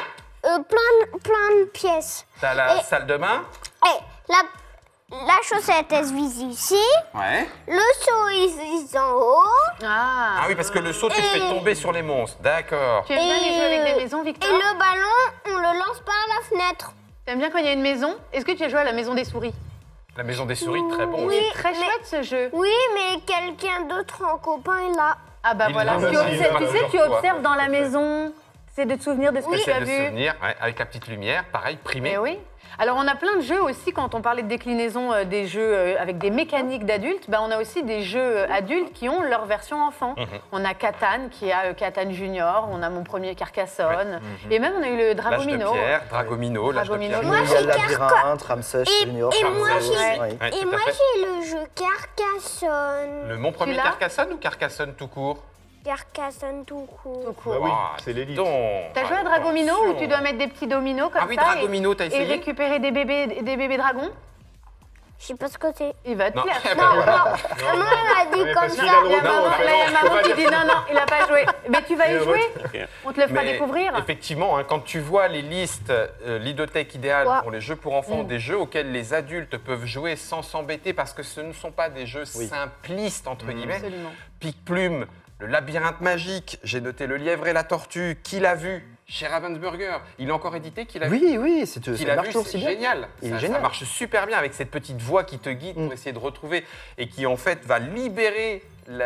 Plein de pièces. T'as la Et- salle de bain? Et la chaussette, elle se vise ici. Ouais. Le seau, il se vise en haut. Ah oui, parce que le saut, tu le fais tomber sur les monstres. D'accord. Tu aimes bien les jeux avec des maisons, Et Victor? le ballon, on le lance par la fenêtre. T'aimes bien quand il y a une maison? Est-ce que tu as joué à la maison des souris? La maison des souris, très bon. Oui. aussi. Très chouette ce jeu. Oui, mais quelqu'un d'autre en copain est là. Ah bah Il voilà, l'a tu, aussi, il l'a tu sais, tu plusieurs fois. observes dans la maison, c'est de te souvenir de ce que tu Essaie as de vu. se souvenir, ouais, avec la petite lumière, pareil, primé. Eh oui. Alors on a plein de jeux aussi, quand on parlait de déclinaison des jeux avec des mécaniques d'adultes, bah, on a aussi des jeux adultes qui ont leur version enfant. On a Catan qui a Catan Junior, on a Mon Premier Carcassonne, et même on a eu le L'âge de Dragomino. pierre, Dragomino, l'âge de Dragomino. pierre. Moi, Il y a j'ai Labyrinthe, Ramsès Junior. et moi, Ramsès, j'ai- ouais. Ouais, Et tout à moi, fait. j'ai le jeu Carcassonne. Le Mon Premier l'as Carcassonne ou Carcassonne tout court? Carcassonne tout court. Tout court. Bah oui, Ah, c'est l'élite. donc, T'as joué à attention. Dragomino où tu dois mettre des petits dominos comme Ah oui, ça Dragomino, t'as et essayé? récupérer des bébés dragons? Je sais pas ce que c'est. Il va te Non. plaire. Bah, voilà. Maman m'a dit mais comme parce ça. qu'il a le Il y a Non, maman, bah là, il y a non, je peux maman pas qui dire dit non, il a pas joué. Mais tu vas y jouer, on te le fera Mais découvrir. Effectivement, hein, quand tu vois les listes Ludothèque idéale Ouais. pour les jeux pour enfants, des jeux auxquels les adultes peuvent jouer sans s'embêter parce que ce ne sont pas des jeux simplistes, entre guillemets. Absolument. Pique-Plume, le labyrinthe magique, j'ai noté le lièvre et la tortue, qui l'a vu chez Ravensburger. Il est encore édité, qui l'a vu? Oui, c'est Qui ça l'a marche vu, toujours c'est si bien. génial. Il est Ça génial. marche super bien avec cette petite voix qui te guide pour essayer de retrouver et qui en fait va libérer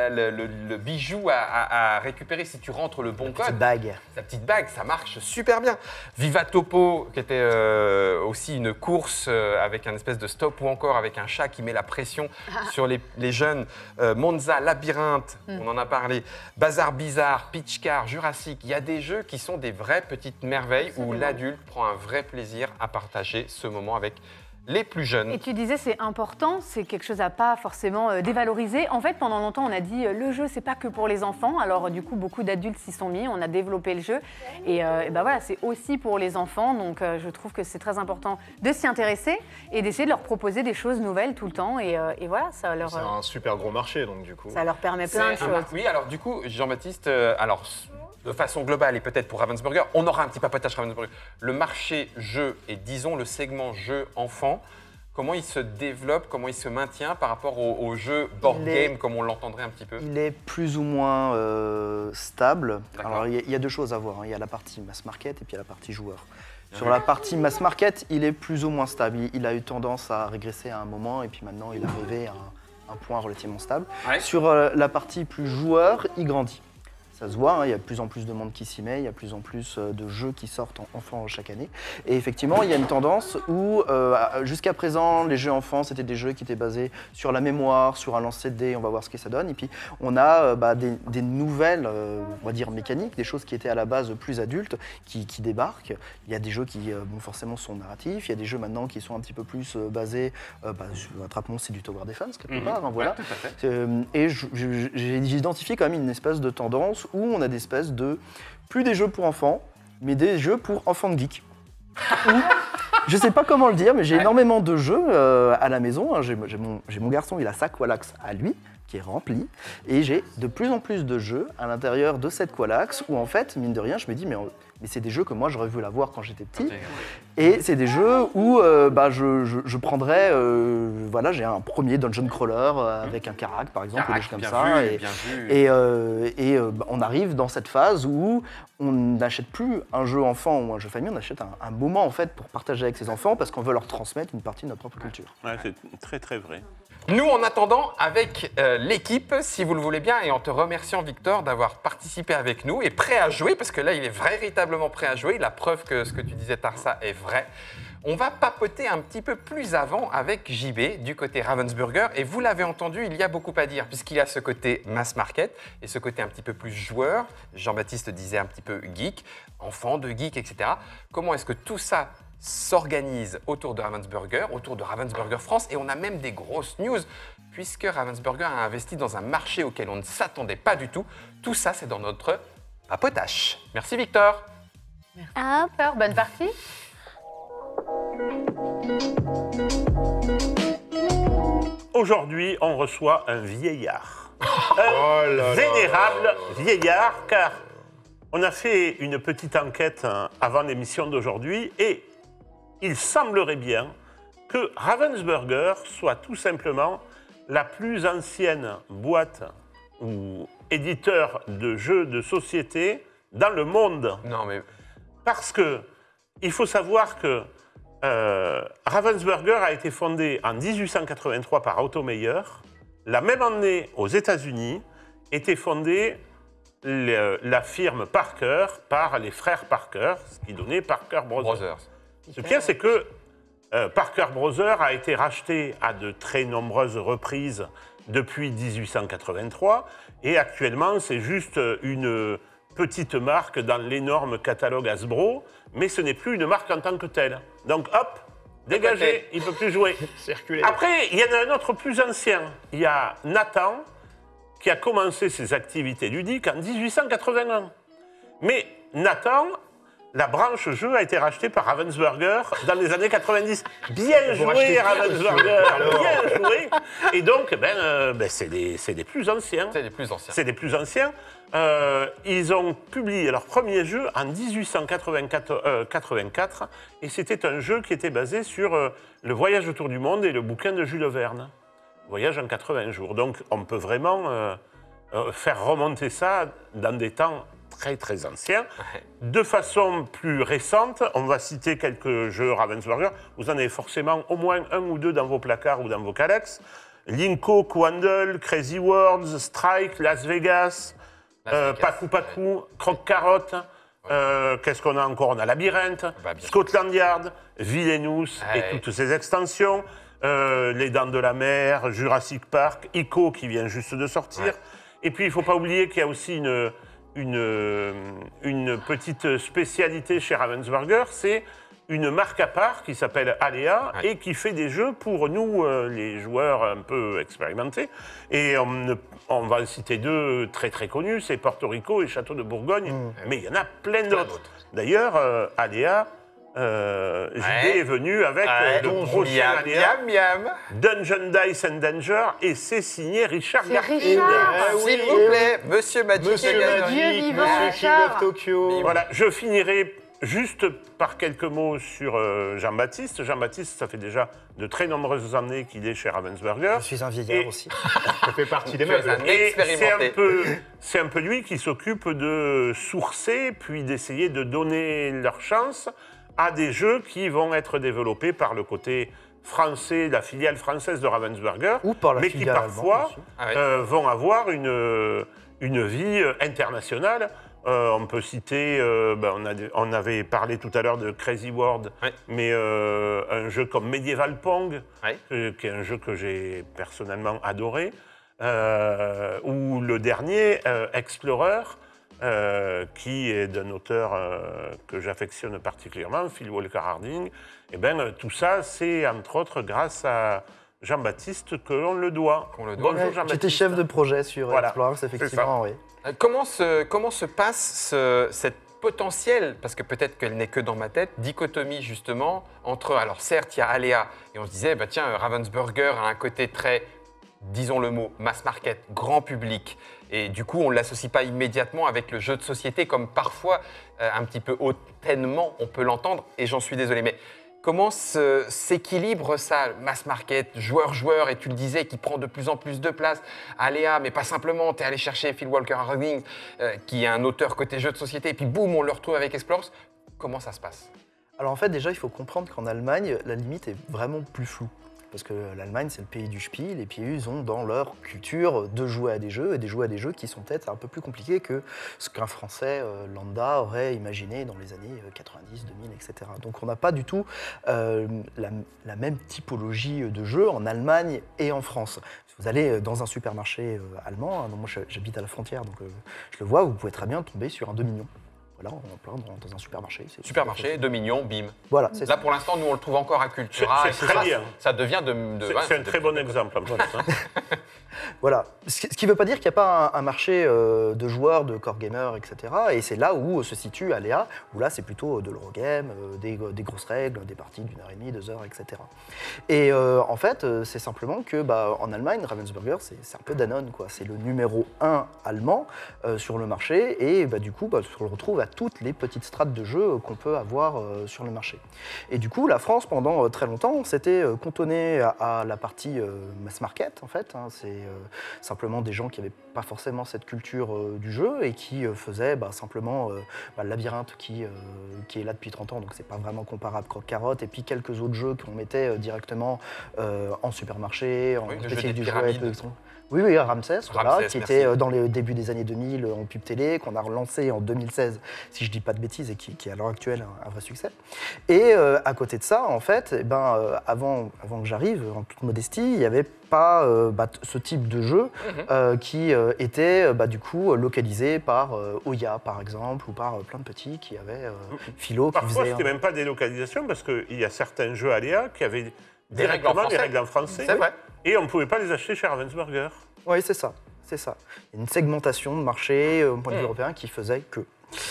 le bijou à récupérer si tu rentres le bon Petite code. bague. Sa petite bague, ça marche super bien. Viva Topo, qui était aussi une course avec un espèce de stop ou encore avec un chat qui met la pression sur les jeunes. Monza, Labyrinthe, on en a parlé. Bazar Bizarre, Pitch Car, Jurassic. Il y a des jeux qui sont des vraies petites merveilles où l'adulte prend un vrai plaisir à partager ce moment avec les plus jeunes. Et tu disais c'est important, c'est quelque chose à pas forcément dévaloriser. En fait, pendant longtemps, on a dit le jeu c'est pas que pour les enfants. Alors du coup, beaucoup d'adultes s'y sont mis. On a développé le jeu et ben voilà, c'est aussi pour les enfants. Donc je trouve que c'est très important de s'y intéresser et d'essayer de leur proposer des choses nouvelles tout le temps. Et voilà, ça leur C'est un super gros marché, donc du coup. ça leur permet plein de C'est un choses. Oui, alors du coup, Jean-Baptiste, alors de façon globale et peut-être pour Ravensburger, on aura un petit papotage Ravensburger. Le marché jeu et disons le segment jeu enfant comment il se développe, comment il se maintient par rapport au jeu board game, comme on l'entendrait un petit peu? Il est plus ou moins stable. D'accord. Alors, il y a deux choses à voir, hein. Il y a la partie mass market et puis il y a la partie joueur. Sur la partie mass market, il est plus ou moins stable. Il a eu tendance à régresser à un moment et puis maintenant, il est arrivé à un point relativement stable. Ouais. Sur la partie plus joueur, il grandit. Ça se voit, hein, il y a de plus en plus de monde qui s'y met, il y a de plus en plus de jeux qui sortent enfants chaque année. Et effectivement, il y a une tendance où, jusqu'à présent, les jeux enfants, c'était des jeux qui étaient basés sur la mémoire, sur un lancer de dés, on va voir ce que ça donne. Et puis, on a des nouvelles, on va dire, mécaniques, des choses qui étaient à la base plus adultes, qui débarquent. Il y a des jeux qui, forcément, sont narratifs. Il y a des jeux maintenant qui sont un petit peu plus basés, attrape-mon, c'est du Tower Defense, quelque part. Hein, voilà. Ouais, tout à fait. Et j'ai identifié quand même une espèce de tendance où on a des espèces de, plus des jeux pour enfants, mais des jeux pour enfants de geeks. Je sais pas comment le dire, mais j'ai énormément de jeux à la maison. Hein. J'ai mon garçon, il a sa Qualax à lui, qui est remplie, et j'ai de plus en plus de jeux à l'intérieur de cette Qualax, où en fait, mine de rien, je me dis, mais c'est des jeux que moi j'aurais voulu avoir quand j'étais petit. Et c'est des jeux où je prendrais, j'ai un premier dungeon crawler avec un Karak par exemple, ou des choses comme ça. Et on arrive dans cette phase où on n'achète plus un jeu enfant ou un jeu famille, on achète un moment en fait pour partager avec ses enfants parce qu'on veut leur transmettre une partie de notre propre culture. Ouais, c'est très très vrai. Nous, en attendant, avec l'équipe, si vous le voulez bien, et en te remerciant, Victor, d'avoir participé avec nous et prêt à jouer, parce que là, il est véritablement prêt à jouer. La preuve que ce que tu disais, Tarsa, est vrai. On va papoter un petit peu plus avant avec JB, du côté Ravensburger. Et vous l'avez entendu, il y a beaucoup à dire, puisqu'il y a ce côté mass market et ce côté un petit peu plus joueur. Jean-Baptiste disait un petit peu geek, enfant de geek, etc. Comment est-ce que tout ça s'organise autour de Ravensburger, autour de Ravensburger France, et on a même des grosses news, puisque Ravensburger a investi dans un marché auquel on ne s'attendait pas du tout. Tout ça, c'est dans notre papotage. Merci Victor. Hop. Victor, bonne partie. Aujourd'hui, on reçoit un vieillard. Un vénérable vieillard, car on a fait une petite enquête avant l'émission d'aujourd'hui et il semblerait bien que Ravensburger soit tout simplement la plus ancienne boîte ou éditeur de jeux de société dans le monde. Non mais... Parce que il faut savoir que Ravensburger a été fondé en 1883 par Otto Meyer. La même année, aux États-Unis, était fondée la firme Parker par les frères Parker, ce qui donnait Parker Brothers. Ce qu'il y a, c'est que Parker Brothers a été racheté à de très nombreuses reprises depuis 1883 et actuellement, c'est juste une petite marque dans l'énorme catalogue Hasbro, mais ce n'est plus une marque en tant que telle. Donc hop, dégagé, il ne peut plus jouer. Circuler. Après, il y en a un autre plus ancien. Il y a Nathan, qui a commencé ses activités ludiques en 1881. Mais Nathan, la branche jeu a été rachetée par Ravensburger dans les années 90. Bien joué, Ravensburger, bien joué. Et donc, c'est les plus anciens. C'est les plus anciens. C'est les plus anciens. Ils ont publié leur premier jeu en 1884 et c'était un jeu qui était basé sur le voyage autour du monde et le bouquin de Jules Verne. Voyage en 80 jours. Donc, on peut vraiment faire remonter ça dans des temps très très anciens. De façon plus récente, on va citer quelques jeux Ravensburger. Vous en avez forcément au moins un ou deux dans vos placards ou dans vos calex. Linko, Quandle, Crazy Worlds, Strike, Las Vegas, Pacu Pacu, Croque Carotte. Qu'est-ce qu'on a encore? On a Labyrinthe, Scotland Yard, Villainous et toutes ces extensions. Les Dents de la Mer, Jurassic Park, Ico qui vient juste de sortir. Et puis il ne faut pas oublier qu'il y a aussi une petite spécialité chez Ravensburger, c'est une marque à part qui s'appelle Alea et qui fait des jeux pour nous, les joueurs un peu expérimentés. Et on va en citer deux très très connus, c'est Porto Rico et Château de Bourgogne, mais il y en a plein d'autres. D'ailleurs, Alea, JB est venu avec le prochain Alea, Dungeon Dice and Danger, et c'est signé Richard Garfield. S'il vous plaît, Monsieur Magic. Dieu vivant, Monsieur King of Tokyo. Voilà, je finirai Juste par quelques mots sur Jean-Baptiste. Jean-Baptiste, ça fait déjà de très nombreuses années qu'il est chez Ravensburger. Je suis un vieillard Et- aussi. Ça fait partie des Tu es meubles. un Et expérimenté. c'est un peu lui qui s'occupe de sourcer, puis d'essayer de donner leur chance à des jeux qui vont être développés par le côté français, la filiale française de Ravensburger, Ou par la mais qui filiale parfois allemande aussi. Ah ouais. vont avoir une vie internationale. On peut citer, on avait parlé tout à l'heure de Crazy World, Ouais. mais un jeu comme Medieval Pong, Ouais. qui est un jeu que j'ai personnellement adoré, ou le dernier, Explorer, qui est d'un auteur que j'affectionne particulièrement, Phil Walker Harding. Et bien, tout ça, c'est entre autres grâce à Jean-Baptiste que l'on le doit. Qu'on le doit. Bonjour Ouais, Jean-Baptiste. J'étais chef de projet sur Voilà, Explorers, c'est effectivement, oui. Comment se passe cette potentielle, parce que peut-être qu'elle n'est que dans ma tête, dichotomie justement entre, alors certes, il y a Aléa, et on se disait, bah tiens, Ravensburger a un côté très, disons le mot, mass market, grand public, et du coup, on ne l'associe pas immédiatement avec le jeu de société, comme parfois, un petit peu hautainement, on peut l'entendre, et j'en suis désolé, mais comment s'équilibre ça, mass market, joueur-joueur, et tu le disais, qui prend de plus en plus de place, Aléa, mais pas simplement, tu es allé chercher Phil Walker Harding, qui est un auteur côté jeu de société, et puis boum, on le retrouve avec Explorers. Comment ça se passe? Alors en fait, déjà, il faut comprendre qu'en Allemagne, la limite est vraiment plus floue. Parce que l'Allemagne, c'est le pays du Spiel, et puis ils ont dans leur culture de jouer à des jeux, et des jouer à des jeux qui sont peut-être un peu plus compliqués que ce qu'un Français lambda aurait imaginé dans les années 90, 2000, etc. Donc on n'a pas du tout la même typologie de jeux en Allemagne et en France. Si vous allez dans un supermarché allemand, moi j'habite à la frontière, donc je le vois, vous pouvez très bien tomber sur un 2 millions. Voilà, en plein dans un supermarché. C'est Supermarché, 2 millions, bim. Voilà, c'est Là, ça. pour l'instant, nous, on le trouve encore à Cultura. C'est et très ça, bien. Ça devient de C'est ouais, c'est un de- très bon exemple en plus. hein. Voilà. Ce qui ne veut pas dire qu'il n'y a pas un marché de joueurs, de core gamers, etc. Et c'est là où se situe Aléa, où là, c'est plutôt de l'Eurogame, des grosses règles, des parties d'1h30, 2 heures, etc. Et en fait, c'est simplement que en Allemagne, Ravensburger, c'est un peu Danone, quoi. C'est le numéro 1 allemand sur le marché. Et du coup, on le retrouve à toutes les petites strates de jeux qu'on peut avoir sur le marché. Et du coup, la France, pendant très longtemps, s'était cantonnée à la partie mass market, en fait. Hein. C'est simplement des gens qui n'avaient pas forcément cette culture du jeu et qui faisaient simplement le Labyrinthe qui est là depuis 30 ans, donc c'est pas vraiment comparable. Croque-Carotte, et puis quelques autres jeux qu'on mettait directement en supermarché, en Oui, le jeu spécialité des du jouet. pyramides. Oui, Ramsès, voilà, Ramsès, qui merci. était dans les débuts des années 2000 en pub télé, qu'on a relancé en 2016, si je dis pas de bêtises, et qui est à l'heure actuelle un vrai succès. Et à côté de ça, en fait, avant que j'arrive, en toute modestie, il n'y avait pas ce type de jeu qui était du coup localisé par Oya, par exemple, ou par plein de petits qui avaient Philo qui Parfois, faisait... c'était même pas des localisations, parce qu'il y a certains jeux Aléa qui avaient Des règles en directement des français. règles en français. C'est vrai. Et on ne pouvait pas les acheter chez Ravensburger. Oui, c'est ça, c'est ça. Il y a une segmentation de marché au point de vue européen qui faisait que...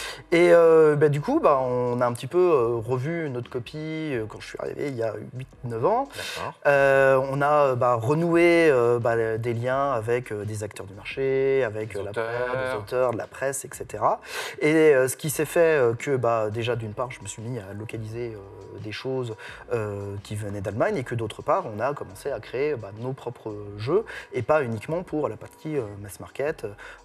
Et du coup, on a un petit peu revu notre copie quand je suis arrivé il y a 8-9 ans. D'accord. On a renoué des liens avec des acteurs du marché, avec Des la auteurs. des auteurs, de la presse, etc. Et ce qui s'est fait que déjà d'une part, je me suis mis à localiser des choses qui venaient d'Allemagne et que d'autre part, on a commencé à créer nos propres jeux et pas uniquement pour la partie mass market.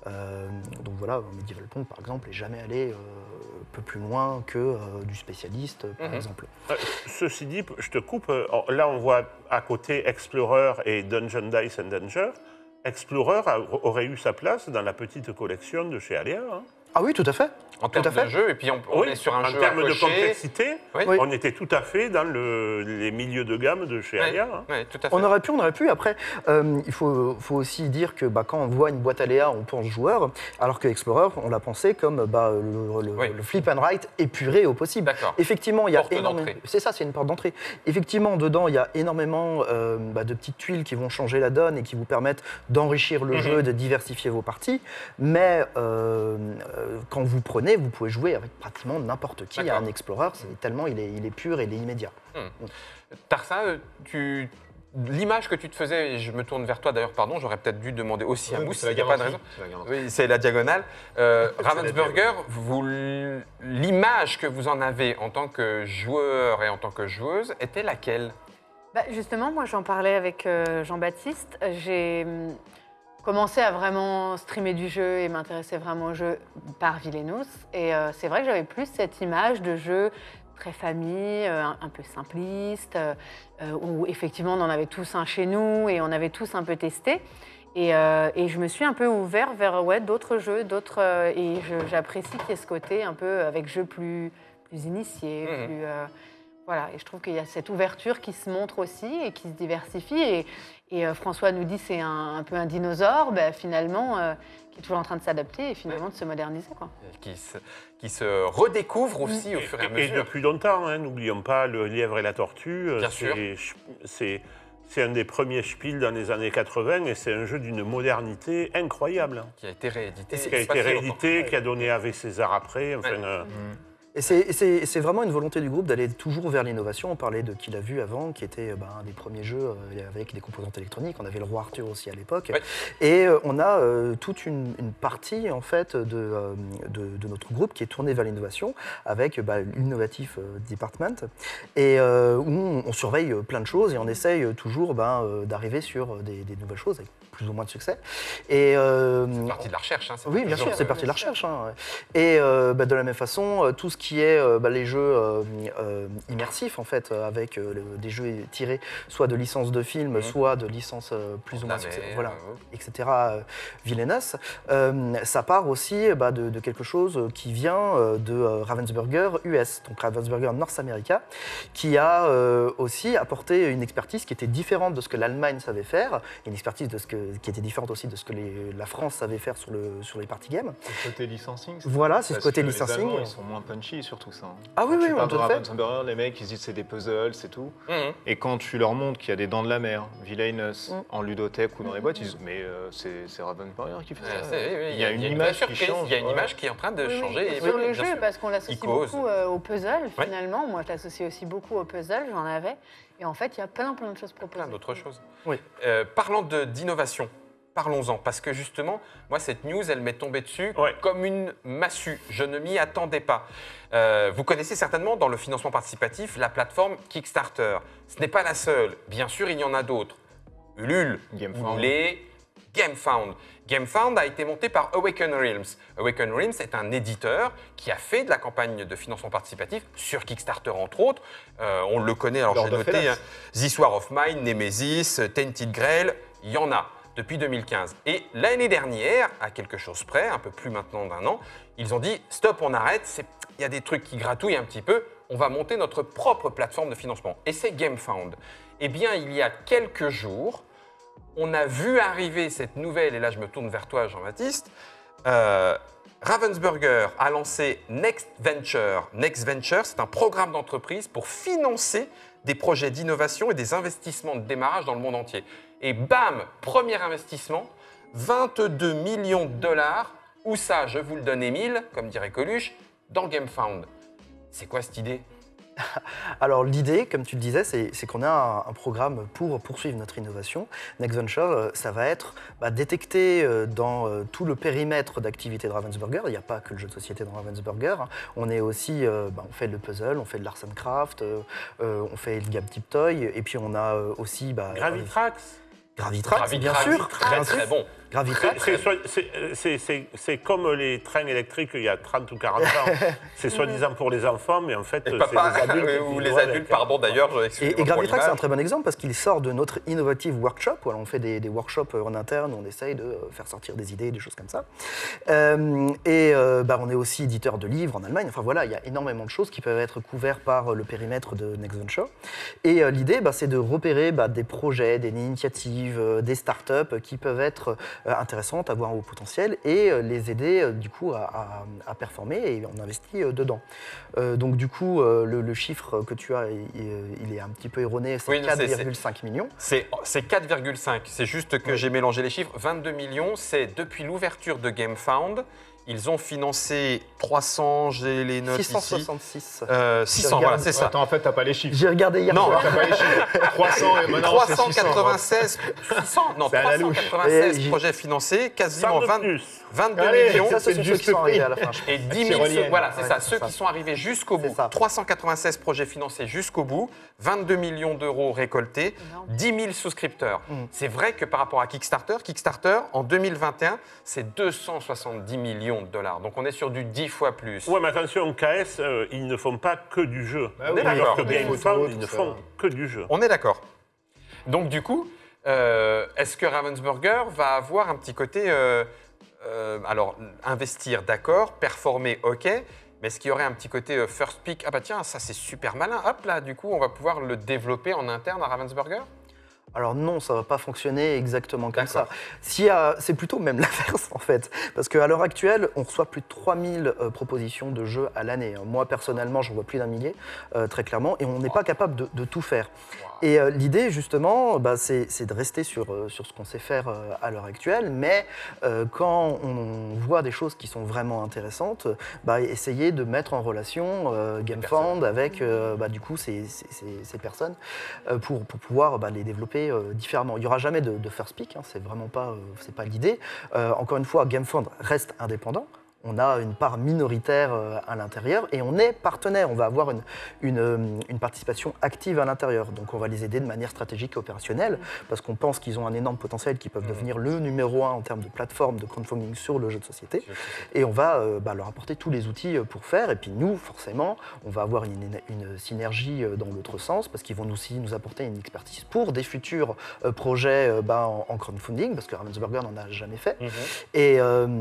Donc voilà, Medieval Pong par exemple n'est jamais allé un peu plus loin que du spécialiste par exemple. Ceci dit, je te coupe, là on voit à côté Explorer et Dungeon Dice and Danger. Explorer aurait eu sa place dans la petite collection de chez Aléa. hein. Ah oui, tout à fait. En Tout à termes fait. de jeu, et puis on Oui, est sur un en jeu à termes de cocher. complexité, Oui. on était tout à fait dans les milieux de gamme de chez Ouais, Aléa. hein. ouais, tout à fait. On aurait pu. Après, il faut aussi dire que quand on voit une boîte Aléa, on pense joueur, alors que Explorer, on l'a pensé comme Oui. le flip and write épuré au possible. D'accord. Effectivement, il y a Porte énormément. d'entrée. C'est ça, c'est une porte d'entrée. Effectivement, dedans, il y a énormément de petites tuiles qui vont changer la donne et qui vous permettent d'enrichir le jeu, de diversifier vos parties. Mais quand vous prenez, vous pouvez jouer avec pratiquement n'importe qui à D'accord. un Explorer. C'est tellement il est pur et il est immédiat. Tarsa, tu L'image que tu te faisais, et je me tourne vers toi d'ailleurs, pardon, j'aurais peut-être dû demander aussi à Oui, Mousse, c'est la il n'y a pas de garantie. raison. C'est la garantie. Oui, c'est la diagonale. Ravensburger, l'image que vous en avez en tant que joueur et en tant que joueuse était laquelle? Justement, moi j'en parlais avec Jean-Baptiste. J'ai commencé à vraiment streamer du jeu et m'intéresser vraiment au jeu par Vilenos. Et c'est vrai que j'avais plus cette image de jeu très famille, un peu simpliste, où effectivement on en avait tous un chez nous et on avait tous un peu testé. Et je me suis un peu ouvert vers d'autres jeux, et j'apprécie qu'il y ait ce côté un peu avec jeux plus initiés, plus... Voilà, et je trouve qu'il y a cette ouverture qui se montre aussi et qui se diversifie. Et François nous dit c'est un peu un dinosaure, finalement, qui est toujours en train de s'adapter et finalement de se moderniser. Quoi. Qui se redécouvre aussi au fur et à mesure. Et depuis longtemps, hein, n'oublions pas Le Lièvre et la Tortue. Bien sûr. C'est un des premiers Spiels dans les années 80 et c'est un jeu d'une modernité incroyable. Qui a été réédité. Qui a été réédité, qui a donné Ave César après. Enfin, Et c'est vraiment une volonté du groupe d'aller toujours vers l'innovation. On parlait de Qui l'a vu avant, qui était un des premiers jeux avec des composantes électroniques. On avait le Roi Arthur aussi à l'époque. Ouais. Et on a toute une partie en fait de notre groupe qui est tournée vers l'innovation avec l'Innovative Department et où on surveille plein de choses et on essaye toujours d'arriver sur des nouvelles choses avec plus ou moins de succès. Et c'est partie de la recherche. Hein, oui, bien sûr, c'est partie de la recherche. Hein. Et de la même façon, tout ce qui est les jeux immersifs, en fait, avec des jeux tirés soit de licences de films, soit de licences plus ou moins etc. Villainous, ça part aussi de quelque chose qui vient de Ravensburger US, donc Ravensburger North America, qui a aussi apporté une expertise qui était différente de ce que l'Allemagne savait faire, une expertise qui était différente aussi de ce que la France savait faire sur les party games. Le côté licensing. Voilà, c'est ce côté que licensing. Les Allemands, ils sont moins punchy sur tout ça. Ah oui, tu parles de tout à fait. Ravensburger, les mecs, ils disent c'est des puzzles, c'est tout. Et quand tu leur montres qu'il y a des Dents de la Mer, Villainous, en ludothèque ou dans les boîtes, ils disent mais c'est Ravensburger qui fait ça. Il y a une image qui change. Il y a une image qui est en train de changer. Sur les jeux, parce qu'on l'associe beaucoup au puzzle, finalement. Moi, je l'associe aussi beaucoup au puzzle, j'en avais. Et en fait, il y a plein de choses proposées. Plein d'autres choses. Oui. Parlant d'innovation, parlons-en, parce que justement, moi, cette news, elle m'est tombée dessus comme une massue. Je ne m'y attendais pas. Vous connaissez certainement, dans le financement participatif, la plateforme Kickstarter. Ce n'est pas la seule. Bien sûr, il y en a d'autres. Ulule, Gamefound. Gamefound. Gamefound a été monté par Awaken Realms. Awaken Realms est un éditeur qui a fait de la campagne de financement participatif sur Kickstarter, entre autres. On le connaît, alors j'ai noté, This War of Mine, Nemesis, Tainted Grail, il y en a depuis 2015. Et l'année dernière, à quelque chose près, un peu plus maintenant d'1 an, ils ont dit « Stop, on arrête, il y a des trucs qui gratouillent un petit peu, on va monter notre propre plateforme de financement. » Et c'est Gamefound. Eh bien, il y a quelques jours, on a vu arriver cette nouvelle, et là je me tourne vers toi Jean-Baptiste, Ravensburger a lancé Next Venture. Next Venture, c'est un programme d'entreprise pour financer des projets d'innovation et des investissements de démarrage dans le monde entier. Et bam, premier investissement, 22 millions de dollars. Où ça, je vous le donne Émile, comme dirait Coluche, dans Gamefound. C'est quoi cette idée ? Alors l'idée, comme tu le disais, c'est qu'on a un programme pour poursuivre notre innovation. Next Venture, ça va être détecté dans tout le périmètre d'activité de Ravensburger. Il n'y a pas que le jeu de société dans Ravensburger. On est aussi, on fait le puzzle, on fait de l'Arts & Craft, on fait le Gap Tip Toy, et puis on a aussi... Gravitrax. Gravitrax, bien sûr. Très bon. C'est comme les trains électriques il y a 30 ou 40 ans. C'est soi-disant pour les enfants, mais en fait, c'est les adultes. Ou les adultes, pardon, d'ailleurs. Et Gravitrax, c'est un très bon exemple parce qu'il sort de notre Innovative Workshop. Où on fait des workshops en interne où on essaye de faire sortir des idées, des choses comme ça. On est aussi éditeur de livres en Allemagne. Enfin voilà, il y a énormément de choses qui peuvent être couvertes par le périmètre de Next Venture. Et l'idée, c'est de repérer des projets, des initiatives, des startups qui peuvent être intéressantes, avoir un haut potentiel et les aider du coup à performer et on investit dedans. Donc du coup, le chiffre que tu as, il est un petit peu erroné, c'est 4,5 millions. C'est 4,5, c'est juste que j'ai mélangé les chiffres. 22 millions, c'est depuis l'ouverture de Gamefound, Ils ont financé 300, j'ai les notes 666. ici. 600, voilà, c'est ça. Attends, en fait, t'as pas les chiffres. J'ai regardé hier Non. soir. T'as pas les chiffres. 300 et maintenant c'est 600. 396, 600, non, C'est à la louche. 396 Et projets financés, quasiment 100 de plus. 22 Allez, millions. Ça, ce sont C'est ceux qui juste sont arrivés prix. à la fin. je crois. Et 10 000, tyrolienne. voilà, c'est Ouais, ça, c'est ceux ça. qui sont arrivés jusqu'au C'est bout. ça. 396 projets financés jusqu'au bout, 22 millions d'euros récoltés, Énorme. 10 000 souscripteurs. C'est vrai que par rapport à Kickstarter, en 2021, c'est 270 millions de dollars. Donc on est sur du 10 fois plus. Ouais, mais attention, KS, ils ne font pas que du jeu. Bah oui, Alors que d'accord. GameFound, ils Tout ne ça. font que du jeu. On est d'accord. Donc du coup, est-ce que Ravensburger va avoir un petit côté, alors investir, d'accord, performer, ok, mais est-ce qu'il y aurait un petit côté first pick? Ah bah tiens, ça c'est super malin, hop là, du coup on va pouvoir le développer en interne à Ravensburger? Alors non, ça ne va pas fonctionner exactement comme ça. D'accord. C'est plutôt même l'inverse en fait. Parce qu'à l'heure actuelle, on reçoit plus de 3000 propositions de jeux à l'année. Moi personnellement, j'en vois plus d'un millier, très clairement, et on n'est pas capable de tout faire. Et l'idée justement, c'est de rester sur ce qu'on sait faire à l'heure actuelle, mais quand on voit des choses qui sont vraiment intéressantes, essayer de mettre en relation GameFound avec du coup ces personnes pour pouvoir les développer différemment. Il n'y aura jamais de first pick, hein, c'est vraiment pas l'idée. Encore une fois, GameFound reste indépendant. On a une part minoritaire à l'intérieur et on est partenaire. On va avoir une participation active à l'intérieur. Donc on va les aider de manière stratégique et opérationnelle parce qu'on pense qu'ils ont un énorme potentiel, qu'ils peuvent devenir le numéro 1 en termes de plateforme de crowdfunding sur le jeu de société. Et on va leur apporter tous les outils pour faire. Et puis nous, forcément, on va avoir une synergie dans l'autre sens parce qu'ils vont aussi nous apporter une expertise pour des futurs projets en crowdfunding parce que Ravensburger n'en a jamais fait. Et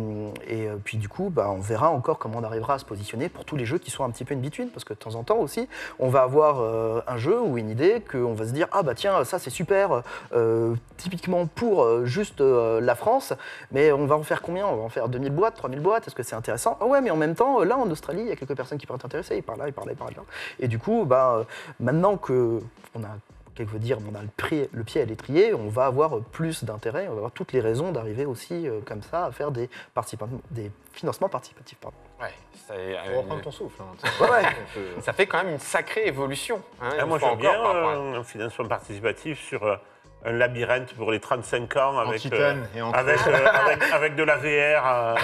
puis du coup, on verra encore comment on arrivera à se positionner pour tous les jeux qui sont un petit peu in between, parce que de temps en temps aussi, on va avoir un jeu ou une idée qu'on va se dire ah bah tiens ça c'est super, typiquement pour juste la France, mais on va en faire combien? On va en faire 2000 boîtes, 3000 boîtes, est-ce que c'est intéressant? Ah ouais, mais en même temps là en Australie il y a quelques personnes qui pourraient être intéressées, ils parlent là, ils parlent là, ils parlent là. Et du coup maintenant que on a on a le pied à l'étrier, on va avoir plus d'intérêt, on va avoir toutes les raisons d'arriver aussi comme ça à faire des financements participatifs. Ouais, Pour reprendre ton souffle. Hein, ça fait quand même une sacrée évolution. Hein, Moi une fois j'aime bien encore, par rapport à- un financement participatif sur un labyrinthe pour les 35 ans avec, titane et en avec de la VR.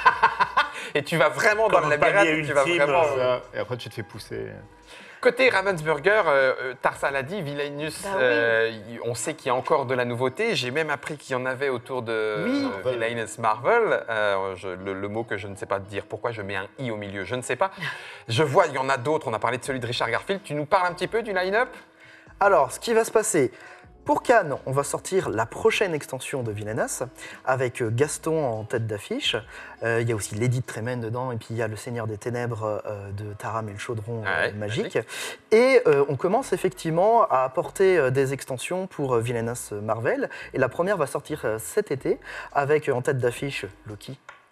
Et tu vas vraiment dans Comme le palier labyrinthe, tu vas ultime, vraiment... Ça, et après, tu te fais pousser. Côté Ravensburger, Tarsa l'a dit, Villainus, on sait qu'il y a encore de la nouveauté. J'ai même appris qu'il y en avait autour de Villainus Marvel. Le mot que je ne sais pas dire, pourquoi je mets un i au milieu, je ne sais pas. Je vois, il y en a d'autres. On a parlé de celui de Richard Garfield. Tu nous parles un petit peu du line-up? Alors, ce qui va se passer, pour Cannes, on va sortir la prochaine extension de Villainous avec Gaston en tête d'affiche. Il y a aussi Lady Tremaine dedans, et puis il y a le Seigneur des Ténèbres de Taram et le Chaudron magique. Et on commence effectivement à apporter des extensions pour Villainous Marvel. Et la première va sortir cet été avec en tête d'affiche Loki.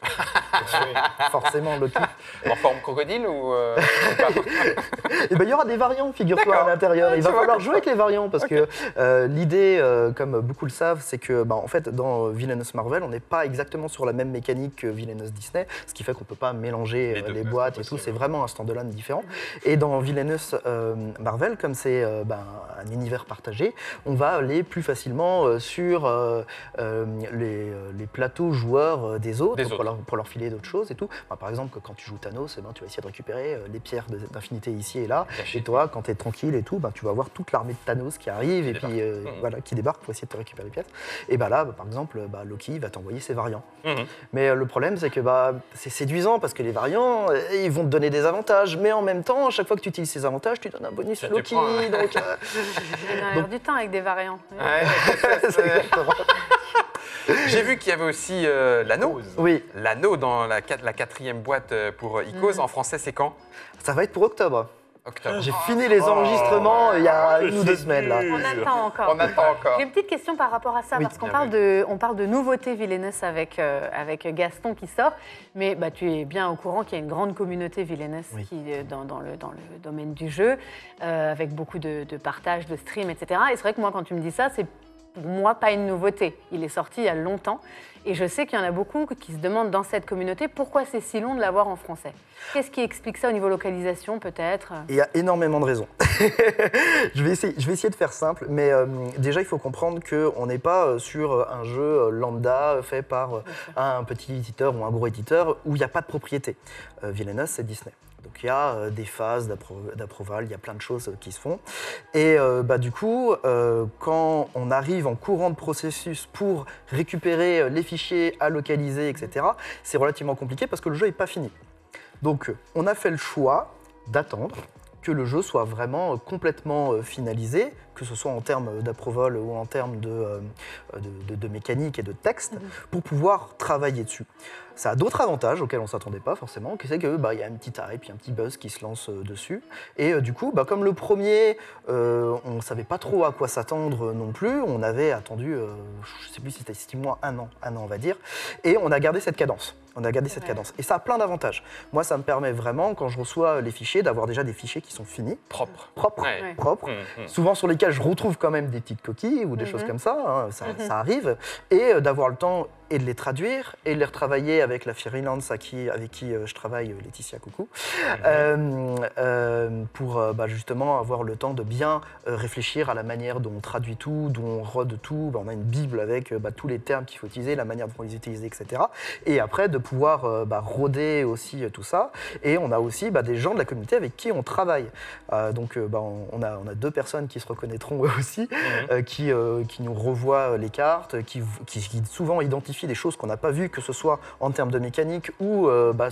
Forcément Loki. En forme crocodile ou Et il y aura des variants, figure-toi, à l'intérieur. Il va falloir jouer avec les variants parce que l'idée, comme beaucoup le savent, c'est que en fait, dans Villainous Marvel, on n'est pas exactement sur la même mécanique que Villainous Disney, ce qui fait qu'on ne peut pas mélanger les boîtes et tout. C'est vraiment un stand-alone différent. Et dans Villainous Marvel, comme c'est un univers partagé, on va aller plus facilement sur les plateaux joueurs des autres. Pour leur filer d'autres choses et tout. Par exemple, quand tu joues Thanos, tu vas essayer de récupérer les pierres d'infinité ici et là. Et toi, quand tu es tranquille et tout, tu vas voir toute l'armée de Thanos qui arrive et puis qui débarque pour essayer de te récupérer les pièces. Et là, par exemple, Loki va t'envoyer ses variants. Mais le problème, c'est que c'est séduisant parce que les variants, ils vont te donner des avantages. Mais en même temps, à chaque fois que tu utilises ces avantages, tu donnes un bonus à Loki. On a l'air du temps avec des variants. C'est exactement. J'ai vu qu'il y avait aussi l'anneau. Oui. L'anneau dans la quatrième boîte pour Icos. En français, c'est quand? Ça va être pour octobre. Octobre. J'ai fini les enregistrements il y a une ou deux semaines là. On attend encore. On attend encore. J'ai une petite question par rapport à ça, parce qu'on parle de nouveautés Villainous avec Gaston qui sort, mais tu es bien au courant qu'il y a une grande communauté Villainous qui est dans le domaine du jeu, avec beaucoup de partage, de stream, etc. Et c'est vrai que moi, quand tu me dis ça, c'est pour moi, pas une nouveauté. Il est sorti il y a longtemps. Et je sais qu'il y en a beaucoup qui se demandent dans cette communauté pourquoi c'est si long de l'avoir en français. Qu'est-ce qui explique ça au niveau localisation, peut-être? Il y a énormément de raisons. je vais essayer de faire simple, mais déjà, il faut comprendre qu'on n'est pas sur un jeu lambda fait par un petit éditeur ou un gros éditeur où il n'y a pas de propriété. Villainous, c'est Disney. Donc il y a des phases d'approval, il y a plein de choses qui se font. Et du coup, quand on arrive en courant de processus pour récupérer les fichiers à localiser, etc., c'est relativement compliqué parce que le jeu n'est pas fini. Donc on a fait le choix d'attendre que le jeu soit vraiment complètement finalisé, que ce soit en termes d'approval ou en termes de mécanique et de texte, pour pouvoir travailler dessus. Ça a d'autres avantages auxquels on ne s'attendait pas forcément, c'est qu'il y a une petite hype, un petit buzz qui se lance dessus. Et du coup, comme le premier, on ne savait pas trop à quoi s'attendre non plus, on avait attendu, je ne sais plus si c'était 6 mois, un an on va dire, et on a gardé cette cadence. Cadence. Et ça a plein d'avantages. Moi, ça me permet vraiment, quand je reçois les fichiers, d'avoir déjà des fichiers qui sont finis. Propres. Souvent sur lesquels je retrouve quand même des petites coquilles ou des choses comme ça, hein, ça arrive. Et d'avoir le temps et de les traduire et de les retravailler avec la freelance avec qui je travaille, Laetitia, coucou, pour justement avoir le temps de bien réfléchir à la manière dont on traduit tout, dont on rode tout. On a une bible avec tous les termes qu'il faut utiliser, la manière dont on les utilise, etc. Et après, de pouvoir roder aussi tout ça. Et on a aussi des gens de la communauté avec qui on travaille. Donc on a 2 personnes qui se reconnaîtront aussi, qui nous revoient les cartes, qui souvent identifient des choses qu'on n'a pas vues, que ce soit en termes de mécanique ou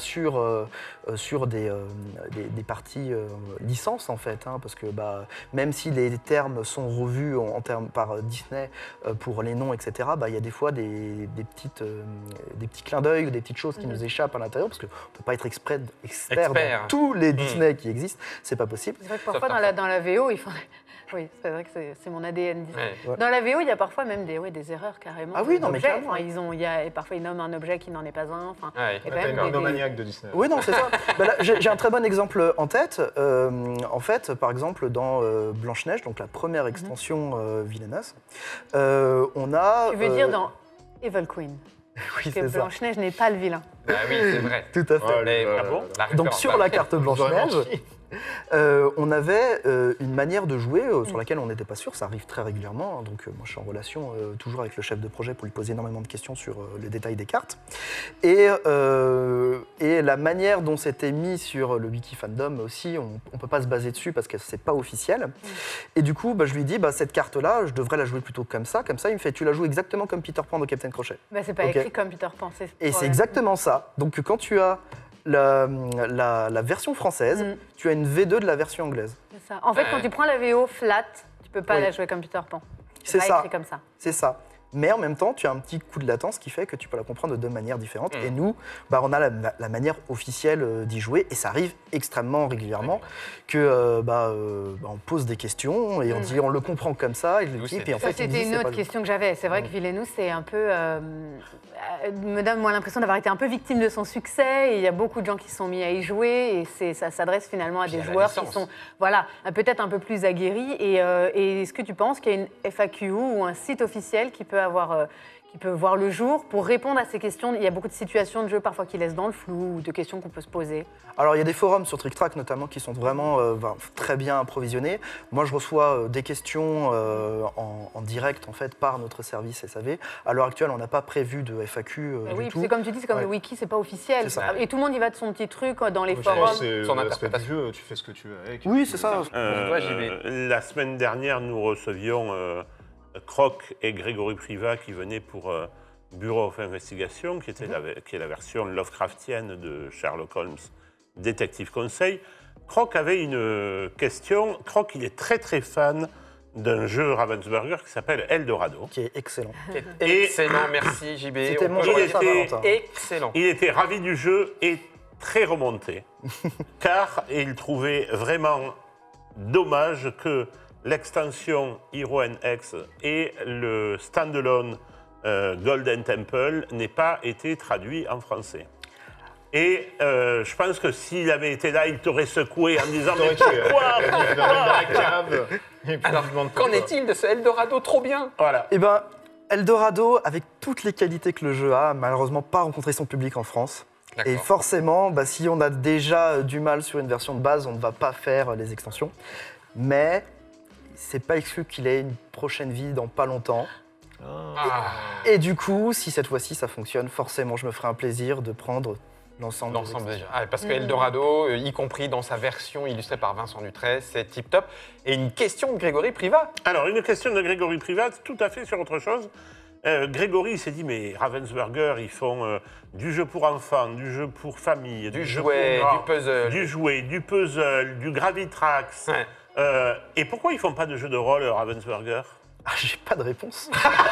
sur des parties licences en fait, hein, parce que même si les termes sont revus en termes par Disney pour les noms, etc., il y a des fois des petits clins d'œil ou des petites choses qui nous échappent à l'intérieur, parce qu'on ne peut pas être expert dans tous les Disney qui existent, c'est pas possible. C'est vrai que parfois dans la VO, il faudrait... Oui, c'est vrai que c'est mon ADN. Ouais. Dans la VO, il y a parfois même des erreurs carrément. Ah oui, non, mais carrément. Parfois, ils nomment un objet qui n'en est pas un. T'as une maniaque de Disney. Oui, non, c'est ça. Là, j'ai un très bon exemple en tête. En fait, par exemple, dans Blanche-Neige, donc la première extension Villainous, on a... Tu veux dire dans Evil Queen? Oui, que Blanche-Neige n'est pas le vilain. Ah oui, c'est vrai. Tout à fait. Donc sur la carte Blanche-Neige, on avait une manière de jouer sur laquelle on n'était pas sûr, ça arrive très régulièrement, hein, donc moi je suis en relation toujours avec le chef de projet pour lui poser énormément de questions sur les détails des cartes. Et la manière dont c'était mis sur le wiki fandom aussi, on ne peut pas se baser dessus parce que c'est pas officiel. Et du coup, je lui dis, cette carte-là, je devrais la jouer plutôt comme ça, il me fait, tu la joues exactement comme Peter Pan de Captain Crochet. C'est pas écrit comme Peter Pan, et c'est exactement ça. Donc quand tu as la version française, tu as une V2 de la version anglaise. C'est ça. En fait, quand tu prends la VO flat, tu peux pas la jouer comme Peter Pan. C'est ça. Écrit comme ça. C'est ça. Mais en même temps, tu as un petit coup de latence qui fait que tu peux la comprendre de 2 manières différentes. Et nous, on a la manière officielle d'y jouer, et ça arrive extrêmement régulièrement que on pose des questions et on dit on le comprend comme ça, et l'équipe. Et en fait, c'était une autre question que j'avais. C'est vrai que Villainous, c'est un peu me donne moi l'impression d'avoir été un peu victime de son succès. Et il y a beaucoup de gens qui se sont mis à y jouer, et ça s'adresse finalement à des joueurs qui sont peut-être un peu plus aguerris. Et est-ce que tu penses qu'il y a une FAQ ou un site officiel qui peut voir le jour pour répondre à ces questions? Il y a beaucoup de situations de jeu parfois qui laissent dans le flou, ou de questions qu'on peut se poser. Alors il y a des forums sur Trick Track notamment qui sont vraiment très bien approvisionnés. Moi je reçois des questions en direct en fait par notre service SAV. À l'heure actuelle, on n'a pas prévu de FAQ oui, du tout. C'est comme tu dis, c'est comme le wiki, c'est pas officiel. Et tout le monde y va de son petit truc dans les forums. C'est son interprétation, tu fais ce que tu veux avec. Oui, c'est ça. La semaine dernière, nous recevions Croc et Grégory Privat qui venaient pour Bureau of Investigation, qui est la version Lovecraftienne de Sherlock Holmes, Détective Conseil. Croc avait une question. Croc, il est très très fan d'un jeu Ravensburger qui s'appelle Eldorado. Qui est excellent. Excellent, merci JB. C'était mon jeu excellent. Il était ravi du jeu et très remonté, car il trouvait vraiment dommage que l'extension Hero NX et le standalone Golden Temple n'aient pas été traduits en français. Et je pense que s'il avait été là, il t'aurait secoué en disant T'aurais mais tué. pourquoi Dans la cave. Et puis, Alors, je demande qu'en pourquoi. est-il de ce Eldorado trop bien? Voilà. Eh ben, Eldorado, avec toutes les qualités que le jeu a, malheureusement pas rencontré son public en France. Et D'accord. forcément, si on a déjà du mal sur une version de base, on ne va pas faire les extensions. Mais c'est pas exclu qu'il ait une prochaine vie dans pas longtemps. Ah, Et du coup, si cette fois-ci ça fonctionne, forcément, je me ferai un plaisir de prendre l'ensemble. l'ensemble déjà. Ah, parce que Eldorado, y compris dans sa version illustrée par Vincent Dutrey, c'est tip top. Et une question de Grégory Privat. Alors, une question de Grégory Privat, tout à fait sur autre chose. Grégory il s'est dit, mais Ravensburger, ils font du jeu pour enfants, du jeu pour famille, Du jeu jouet, pour du grands, puzzle. du jouet, du puzzle, du Gravitrax. Ouais. Et pourquoi ils font pas de jeu de rôle, Ravensburger? Ah, j'ai pas de réponse.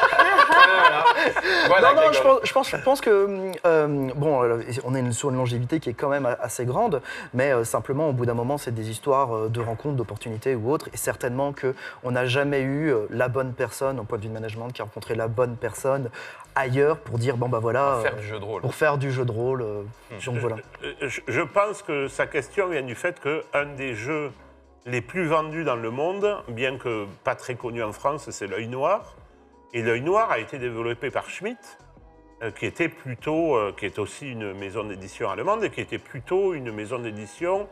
Voilà, non, Grégory. je pense que on est sur une longévité qui est quand même assez grande, mais simplement au bout d'un moment, c'est des histoires de rencontres, d'opportunités ou autres, et certainement que on n'a jamais eu la bonne personne au point de vue de management qui a rencontré la bonne personne ailleurs pour dire bon bah voilà Faire du jeu de rôle. pour faire du jeu de rôle. Donc voilà. Je pense que sa question vient du fait qu'un des jeux les plus vendus dans le monde, bien que pas très connu en France, c'est l'Œil Noir. Et l'Œil Noir a été développé par Schmitt, qui est aussi une maison d'édition allemande et qui était plutôt une maison d'édition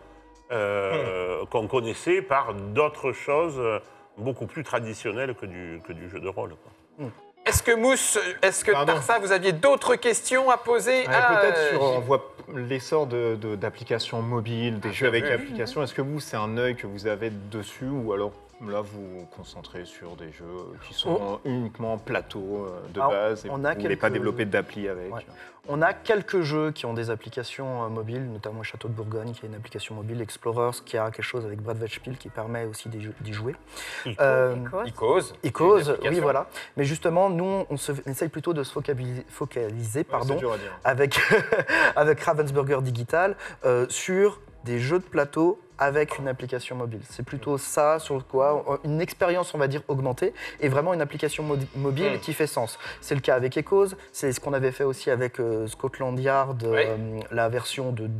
qu'on connaissait par d'autres choses beaucoup plus traditionnelles que du jeu de rôle, quoi. Est-ce que Mousse, est-ce que Pardon. Tarsa, vous aviez d'autres questions à poser Ouais, à, peut-être sur, on voit l'essor d'applications mobiles, des jeux avec vu. applications. Est-ce que vous, c'est un œil que vous avez dessus ou alors là, vous vous concentrez sur des jeux qui sont uniquement plateau de Alors, base et on vous a ne voulez pas quelques- développer d'appli avec? Ouais. On a quelques jeux qui ont des applications mobiles, notamment Château de Bourgogne qui a une application mobile, Explorers qui a quelque chose avec Brad Spiel qui permet aussi d'y jouer. Icos. Icos, Une application. oui voilà. Mais justement, nous, on essaye plutôt de se focaliser Ouais, pardon, c'est dur à dire. avec, avec Ravensburger Digital sur des jeux de plateau avec une application mobile. C'est plutôt ça sur quoi une expérience, on va dire, augmentée et vraiment une application mobile qui fait sens. C'est le cas avec Echoes, c'est ce qu'on avait fait aussi avec Scotland Yard, Oui. la version de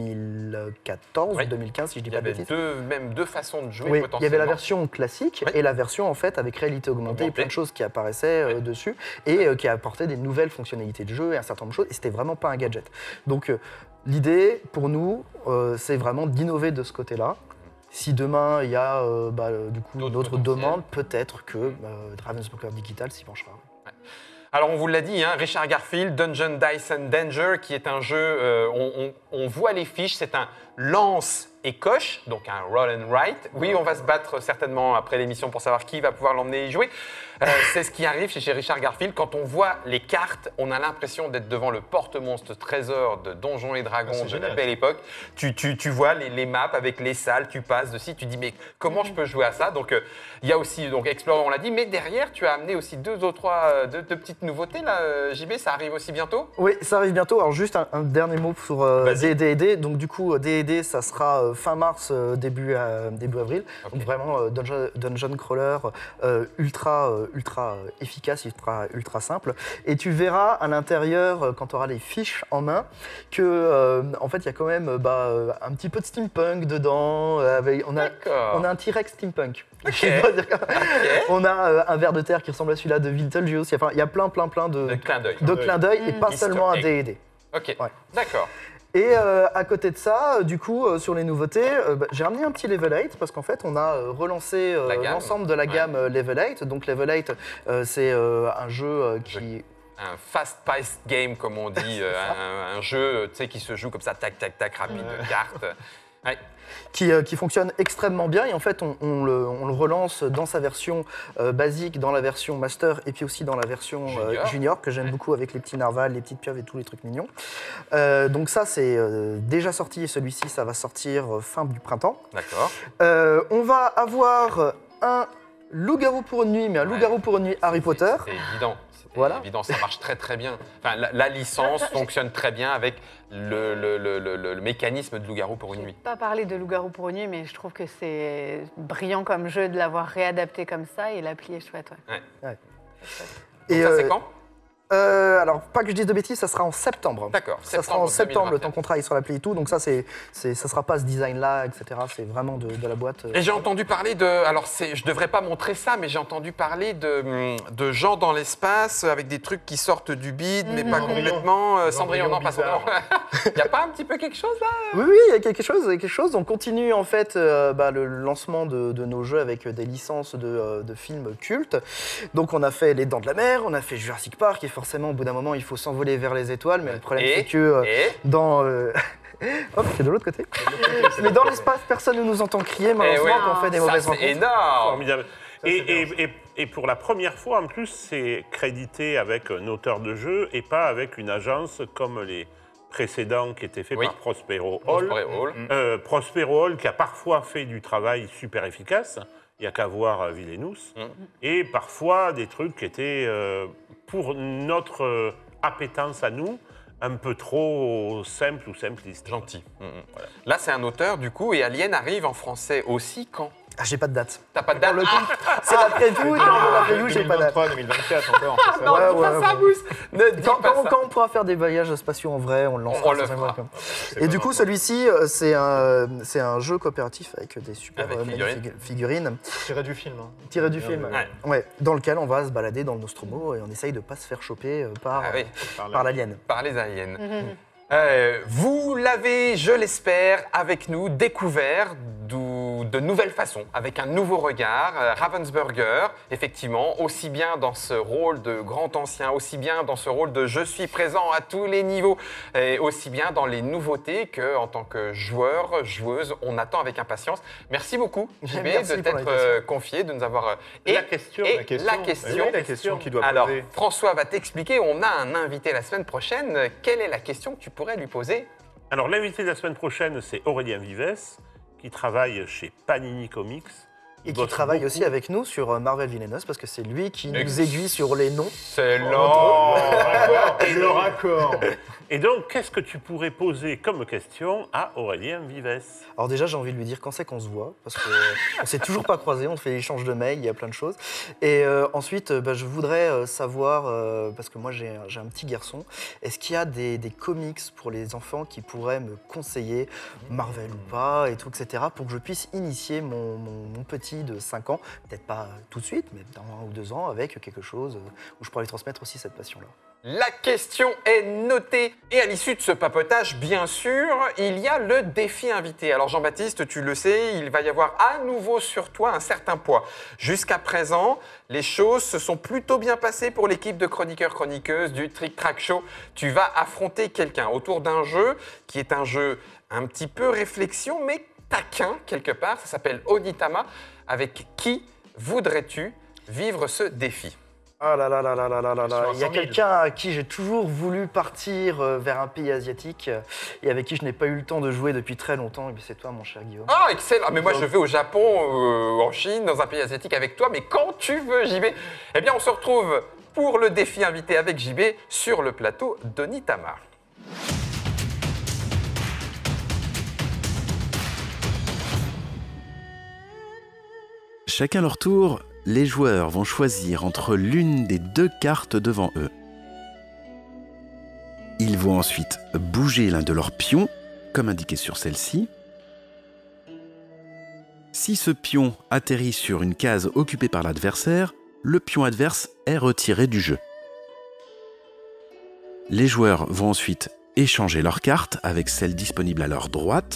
2014 Oui. ou 2015, si je dis Il y pas de avait bêtises. deux façons de jouer Oui, il y potentiellement. avait la version classique Oui. et la version en fait avec réalité augmentée et plein de choses qui apparaissaient dessus et qui apportaient des nouvelles fonctionnalités de jeu et un certain nombre de choses et c'était vraiment pas un gadget. Donc l'idée pour nous, c'est vraiment d'innover de ce côté-là. Si demain il y a du coup D'autres d'autres potentiels. demandes, peut-être que Ravensburger Digital s'y penchera. Alors on vous l'a dit, hein, Richard Garfield, Dungeon Dice and Danger, qui est un jeu, on voit les fiches, c'est un lance et coche, donc un roll and write. Oui, on va se battre certainement après l'émission pour savoir qui va pouvoir l'emmener y jouer. C'est ce qui arrive chez Richard Garfield. Quand on voit les cartes, on a l'impression d'être devant le porte-monstre trésor de Donjons et Dragons c'est de génial. la belle époque. Tu vois les maps avec les salles, tu passes dessus, tu dis mais comment je peux jouer à ça? Donc il y a aussi donc Explorer, on l'a dit, mais derrière tu as amené aussi deux petites nouveautés là, JB, ça arrive aussi bientôt? Oui, ça arrive bientôt. Alors juste un dernier mot sur Vas-y. D&D. Donc du coup, D&D, ça sera fin mars, début avril. Ok. Donc vraiment dungeon crawler ultra efficace, ultra simple. Et tu verras à l'intérieur, quand tu auras les fiches en main, que en fait il y a quand même un petit peu de steampunk dedans. On a un T-Rex steampunk. Je sais pas dire comment. On a un ver de terre qui ressemble à celui-là de Beetlejuice. Enfin, il y a plein De clin d'œil. de clins d'œil et pas Easter seulement à egg. D&D. Ok, Ouais. d'accord. Et à côté de ça, du coup, sur les nouveautés, j'ai ramené un petit Level 8 parce qu'en fait, on a relancé La gamme. l'ensemble de la gamme Level 8. Donc Level 8, c'est un jeu qui... Un fast-paced game, comme on dit, un jeu qui se joue comme ça, tac, tac, tac, rapide, de cartes. Ouais. Qui fonctionne extrêmement bien et en fait on le relance dans sa version basique, dans la version master et puis aussi dans la version junior que j'aime beaucoup avec les petits narvals, les petites pieuvres et tous les trucs mignons. Donc ça c'est déjà sorti et celui-ci ça va sortir fin du printemps. D'accord. On va avoir un loup-garou pour une nuit, mais un loup-garou pour une nuit Harry Potter. C'est évident. Voilà. Évident, ça marche très très bien. Enfin, la licence fonctionne très bien avec le mécanisme de loup-garou pour une nuit. Pas parler de Loup-garou pour une nuit, mais je trouve que c'est brillant comme jeu de l'avoir réadapté comme ça et l'appli est chouette. Ouais. Ouais. Donc Et ça, c'est quand? Alors, pas que je dise de bêtises, ça sera en septembre. D'accord. Ça sera en septembre, le temps qu'on travaille sur l'appli et tout. Donc ça, ça sera pas ce design-là, etc. C'est vraiment de la boîte. Et j'ai entendu parler de... Alors, je devrais pas montrer ça, mais j'ai entendu parler de gens dans l'espace avec des trucs qui sortent du bide, mais pas complètement. Cendrillon, non, pas Cendrillon. Il n'y a pas un petit peu quelque chose là? Oui, il y a quelque chose. On continue en fait le lancement de nos jeux avec des licences de films cultes. Donc on a fait Les Dents de la Mer, on a fait Jurassic Park, et forcément au bout d'un moment il faut s'envoler vers les étoiles, mais le problème c'est que dans... Hop, c'est de l'autre côté. Mais dans l'espace, personne ne nous entend crier, malheureusement, quand on fait des mauvaises rencontres. C'est énorme. Formidable. Et pour la première fois, en plus, c'est crédité avec un auteur de jeu et pas avec une agence comme les précédents qui étaient faits par Prospero Hall. Prospero Hall qui a parfois fait du travail super efficace, il n'y a qu'à voir Villainous, et parfois des trucs qui étaient, pour notre appétence à nous, un peu trop simple ou simpliste. Gentil. Voilà. Là, c'est un auteur, du coup, et Alien arrive en français aussi quand? Ah, j'ai pas de date. T'as pas de date? C'est la preview, dans la preview, j'ai pas de date. 2023, 2024 encore. c'est ça. Non, dis pas ça, Mousse. Quand on pourra faire des voyages spatiaux en vrai, on le lancera. On le fera. Et du coup, celui-ci, c'est un jeu coopératif avec des super figurines. Tiré du film. Tiré du film. Ouais, dans lequel on va se balader dans le Nostromo et on essaye de pas se faire choper par l'alien. Par les aliens. Vous l'avez, je l'espère, avec nous découvert de nouvelles façons, avec un nouveau regard. Ravensburger, effectivement, aussi bien dans ce rôle de grand ancien, aussi bien dans ce rôle de je suis présent à tous les niveaux, et aussi bien dans les nouveautés qu'en tant que joueur, joueuse, on attend avec impatience. Merci beaucoup, JB, de t'être confié, de nous avoir... La question qui doit Alors, poser. François va t'expliquer, on a un invité la semaine prochaine. Quelle est la question que tu pourrais lui poser? Alors, l'invité de la semaine prochaine, c'est Aurélien Vives, qui travaille chez Panini Comics. Et qui travaille aussi avec nous sur Marvel Villainous, parce que c'est lui qui nous aiguille sur les noms. C'est lent. Le raccord. Et donc, qu'est-ce que tu pourrais poser comme question à Aurélien Vives? Alors déjà, j'ai envie de lui dire quand c'est qu'on se voit, parce qu'on ne s'est toujours pas croisés, on fait l'échange de mails, il y a plein de choses. Et ensuite, je voudrais savoir, parce que moi j'ai un petit garçon, est-ce qu'il y a des comics pour les enfants qui pourraient me conseiller, Marvel ou pas, et tout, etc., pour que je puisse initier mon petit de 5 ans, peut-être pas tout de suite, mais dans 1 ou 2 ans, avec quelque chose où je pourrais lui transmettre aussi cette passion-là. La question est notée. Et à l'issue de ce papotage, bien sûr, il y a le défi invité. Alors Jean-Baptiste, tu le sais, il va y avoir à nouveau sur toi un certain poids. Jusqu'à présent, les choses se sont plutôt bien passées pour l'équipe de chroniqueurs-chroniqueuses du Trick Track Show. Tu vas affronter quelqu'un autour d'un jeu qui est un jeu un petit peu réflexion, mais taquin quelque part. Ça s'appelle Onitama. Avec qui voudrais-tu vivre ce défi? Ah là là là là là là là là. Il y a quelqu'un à qui j'ai toujours voulu partir vers un pays asiatique et avec qui je n'ai pas eu le temps de jouer depuis très longtemps. Et c'est toi, mon cher Guillaume. Ah, excellent. Mais moi, je vais au Japon, en Chine, dans un pays asiatique avec toi. Mais quand tu veux, JB. Eh bien, on se retrouve pour le défi invité avec JB sur le plateau d'Onitama. Chacun leur tour, les joueurs vont choisir entre l'une des 2 cartes devant eux. Ils vont ensuite bouger l'un de leurs pions, comme indiqué sur celle-ci. Si ce pion atterrit sur une case occupée par l'adversaire, le pion adverse est retiré du jeu. Les joueurs vont ensuite échanger leurs cartes avec celles disponibles à leur droite.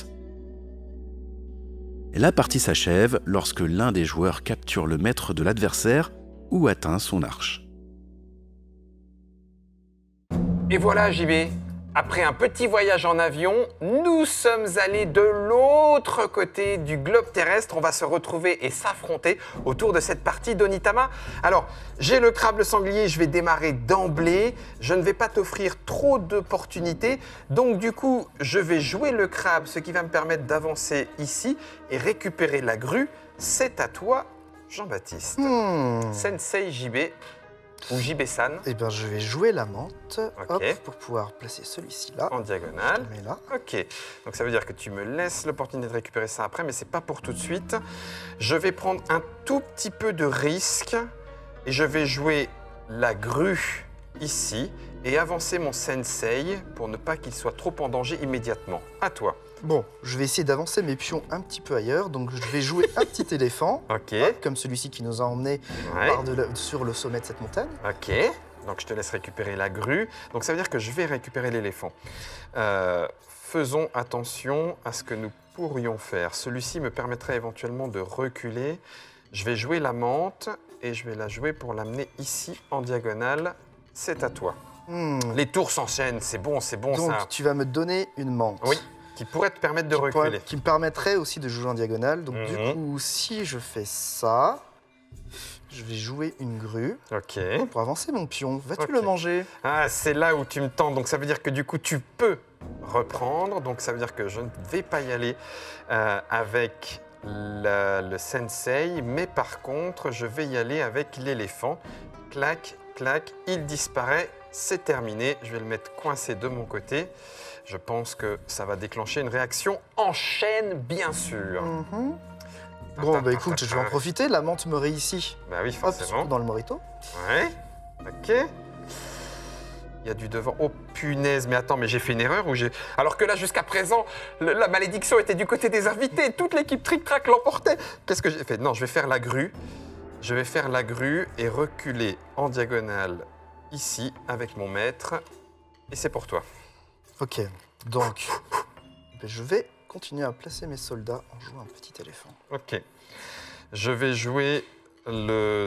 La partie s'achève lorsque l'un des joueurs capture le maître de l'adversaire ou atteint son arche. Et voilà, JB. Après un petit voyage en avion, nous sommes allés de l'autre côté du globe terrestre. On va se retrouver et s'affronter autour de cette partie d'Onitama. Alors, j'ai le crabe le sanglier, je vais démarrer d'emblée. Je ne vais pas t'offrir trop d'opportunités. Donc, du coup, je vais jouer le crabe, ce qui va me permettre d'avancer ici et récupérer la grue. C'est à toi, Jean-Baptiste. Sensei JB. Ou JB-san. Eh bien, je vais jouer la menthe Ok. pour pouvoir placer celui-ci là. En diagonale. Je le mets là. Ok, donc ça veut dire que tu me laisses l'opportunité de récupérer ça après, mais c'est pas pour tout de suite. Je vais prendre un tout petit peu de risque et je vais jouer la grue ici et avancer mon sensei pour ne pas qu'il soit trop en danger immédiatement. À toi. Bon, je vais essayer d'avancer mes pions un petit peu ailleurs. Donc, je vais jouer un petit éléphant. Ok. Hop, comme celui-ci qui nous a emmenés Ouais. sur le sommet de cette montagne. Ok. Donc je te laisse récupérer la grue. Donc ça veut dire que je vais récupérer l'éléphant. Faisons attention à ce que nous pourrions faire. Celui-ci me permettrait éventuellement de reculer. Je vais jouer la menthe et je vais la jouer pour l'amener ici en diagonale. C'est à toi. Les tours s'enchaînent, c'est bon Donc, ça. tu vas me donner une menthe. Oui, qui pourrait te permettre de reculer. Qui me permettrait aussi de jouer en diagonale. Donc, du coup, si je fais ça, je vais jouer une grue Ok. pour avancer mon pion. Vas-tu Ok. le manger? Ah, c'est là où tu me tentes. Donc ça veut dire que du coup, tu peux reprendre. Donc ça veut dire que je ne vais pas y aller avec le sensei. Mais par contre, je vais y aller avec l'éléphant. Clac, clac, il disparaît. C'est terminé. Je vais le mettre coincé de mon côté. Je pense que ça va déclencher une réaction en chaîne, bien sûr. Bon, bah écoute, je vais en profiter. La menthe me réussit. Bah oui, Hop, forcément. surtout dans le morito. Ouais, ok. Il y a du devant. Oh punaise, mais attends, mais j'ai fait une erreur ou j'ai... Alors que là, jusqu'à présent, la malédiction était du côté des invités. Toute l'équipe Trick Track l'emportait. Qu'est-ce que j'ai fait? Non, je vais faire la grue. Je vais faire la grue et reculer en diagonale ici avec mon maître. Et c'est pour toi. Ok, donc je vais continuer à placer mes soldats en jouant un petit éléphant. Ok. Je vais jouer le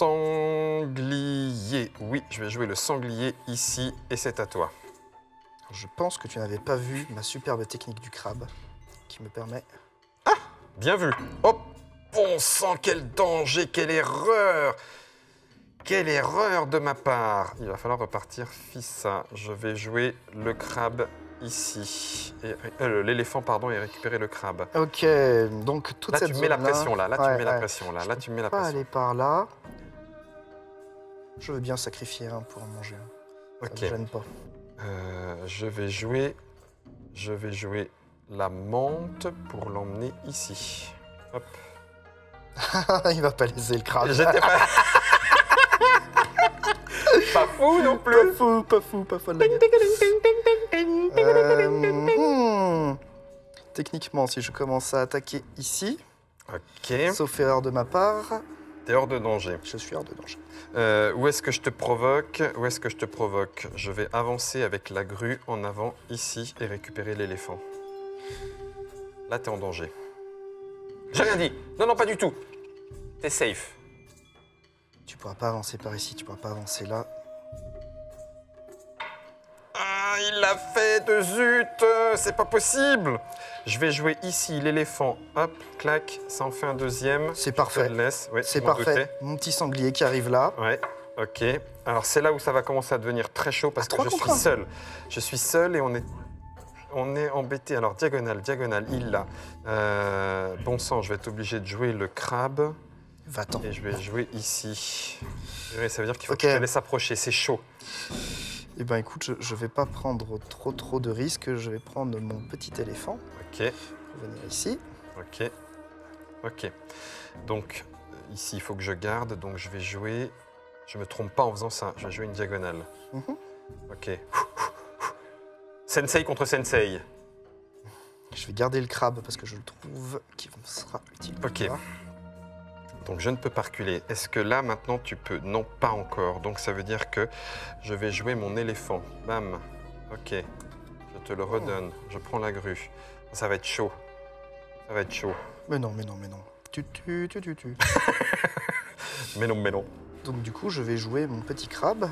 sanglier. Oui, je vais jouer le sanglier ici et c'est à toi. Je pense que tu n'avais pas vu ma superbe technique du crabe qui me permet... Bien vu. Oh, bon sang, quel danger, quelle erreur! Quelle erreur de ma part! Il va falloir repartir fissa. Je vais jouer le crabe ici. L'éléphant, pardon, et récupérer le crabe. Ok, donc toute Là, cette tu me mets la zone-là- pression, là. Là, tu Ouais, me mets la ouais. pression, là. Là, tu me mets la Pas pression. aller par là. Je veux bien sacrifier un pour en manger un. Ça Ok. me gêne pas. Je vais jouer la menthe pour l'emmener ici. Hop. Il va pas laisser le crabe. J'étais pas... pas fou non plus. Pas fou de la gueule. Techniquement, si je commence à attaquer ici, Ok. sauf erreur de ma part, T'es hors de danger. je suis hors de danger. Où est-ce que je te provoque? Où est-ce que je te provoque? Je vais avancer avec la grue en avant ici et récupérer l'éléphant. Là, t'es en danger. J'ai rien dit. Non, non, pas du tout. T'es safe. Tu pourras pas avancer par ici, tu pourras pas avancer là. Ah, il l'a fait de zut. C'est pas possible. Je vais jouer ici l'éléphant. Hop, clac. Ça en fait un deuxième. C'est Je parfait. te le laisse. Oui, C'est je m'en doutais. parfait. Mon petit sanglier qui arrive là. Ouais, ok. Alors c'est là où ça va commencer à devenir très chaud parce que 3 je contre suis 1. seul. Je suis seul et on est embêté. Alors diagonale, il l'a. Bon sang, je vais être obligé de jouer le crabe Va-t'en. et je vais jouer ici. Oui, ça veut dire qu'il faut Ok. que je te laisse approcher, c'est chaud. Eh ben écoute, je vais pas prendre trop de risques. Je vais prendre mon petit éléphant. Ok, Pour venir ici. ok, ok. Donc ici, il faut que je garde. Donc je vais jouer. Je me trompe pas en faisant ça. Je vais jouer une diagonale. Mhm. Ok. Sensei contre sensei. Je vais garder le crabe parce que je le trouve qui sera utile. pour Ok. toi. Donc je ne peux pas reculer. Est-ce que là maintenant tu peux? Non, pas encore. Donc ça veut dire que je vais jouer mon éléphant. Bam. Ok. Je te le redonne. Je prends la grue. Ça va être chaud. Ça va être chaud. Mais non. Tu. Mais non, mais non. Donc du coup, je vais jouer mon petit crabe.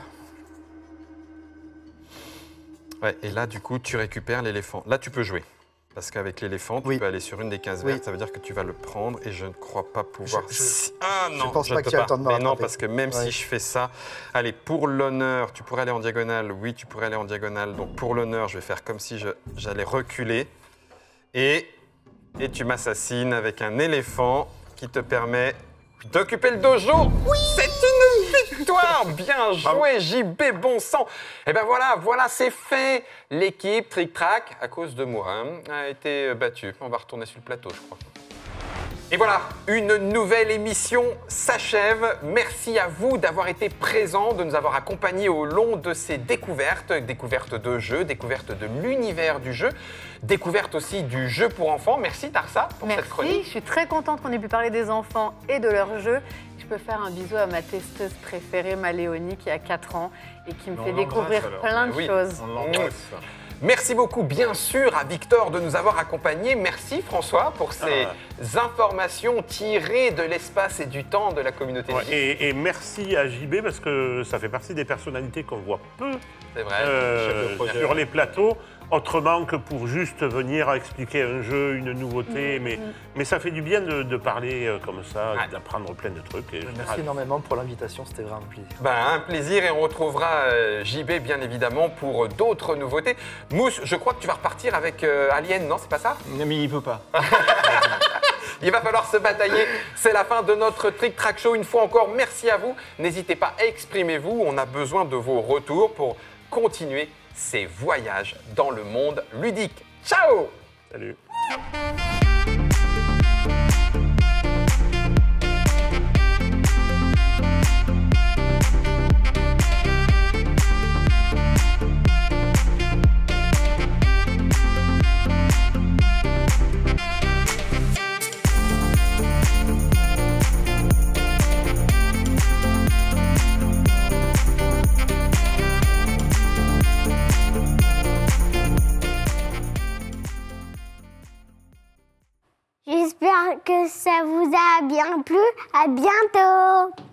Ouais, et là du coup tu récupères l'éléphant. Là tu peux jouer. Parce qu'avec l'éléphant, tu Oui. peux aller sur une des cases Oui. vertes. Ça veut dire que tu vas le prendre et je ne crois pas pouvoir... Ah je non, pense je pas ne que peux tu aies le temps de me Mais non, rattraper. parce que même Ouais. si je fais ça... Allez, pour l'honneur, tu pourrais aller en diagonale. Oui, tu pourrais aller en diagonale. Donc pour l'honneur, je vais faire comme si j'allais reculer. Et tu m'assassines avec un éléphant qui te permet d'occuper le dojo. Oui, c'est une victoire. Bien joué, JB, bon sang. Et ben voilà, c'est fait. L'équipe Trick Track, à cause de moi, a été battue. On va retourner sur le plateau, je crois. Et voilà, une nouvelle émission s'achève. Merci à vous d'avoir été présents, de nous avoir accompagnés au long de ces découvertes. Découvertes de jeux, découvertes de l'univers du jeu, découvertes aussi du jeu pour enfants. Merci Tarsa pour cette chronique. Merci, je suis très contente qu'on ait pu parler des enfants et de leurs jeux. Je peux faire un bisou à ma testeuse préférée, ma Léonie, qui a 4 ans et qui me fait découvrir plein de choses. On l'embrasse. Merci beaucoup, bien sûr, à Victor de nous avoir accompagnés. Merci, François, pour ces informations tirées de l'espace et du temps de la communauté. Ouais, et merci à JB, parce que ça fait partie des personnalités qu'on voit peu sur les plateaux, autrement que pour juste venir expliquer un jeu, une nouveauté. Mais ça fait du bien de parler comme ça, d'apprendre plein de trucs. Et merci énormément pour l'invitation, c'était vraiment un plaisir. Un plaisir, et on retrouvera JB bien évidemment pour d'autres nouveautés. Mousse, je crois que tu vas repartir avec Alien, non, c'est pas ça? Mais il peut pas. Il va falloir se batailler. C'est la fin de notre Trick Track Show. Une fois encore, merci à vous. N'hésitez pas, exprimez-vous. On a besoin de vos retours pour continuer ces voyages dans le monde ludique. Ciao! Salut! J'espère que ça vous a bien plu. À bientôt!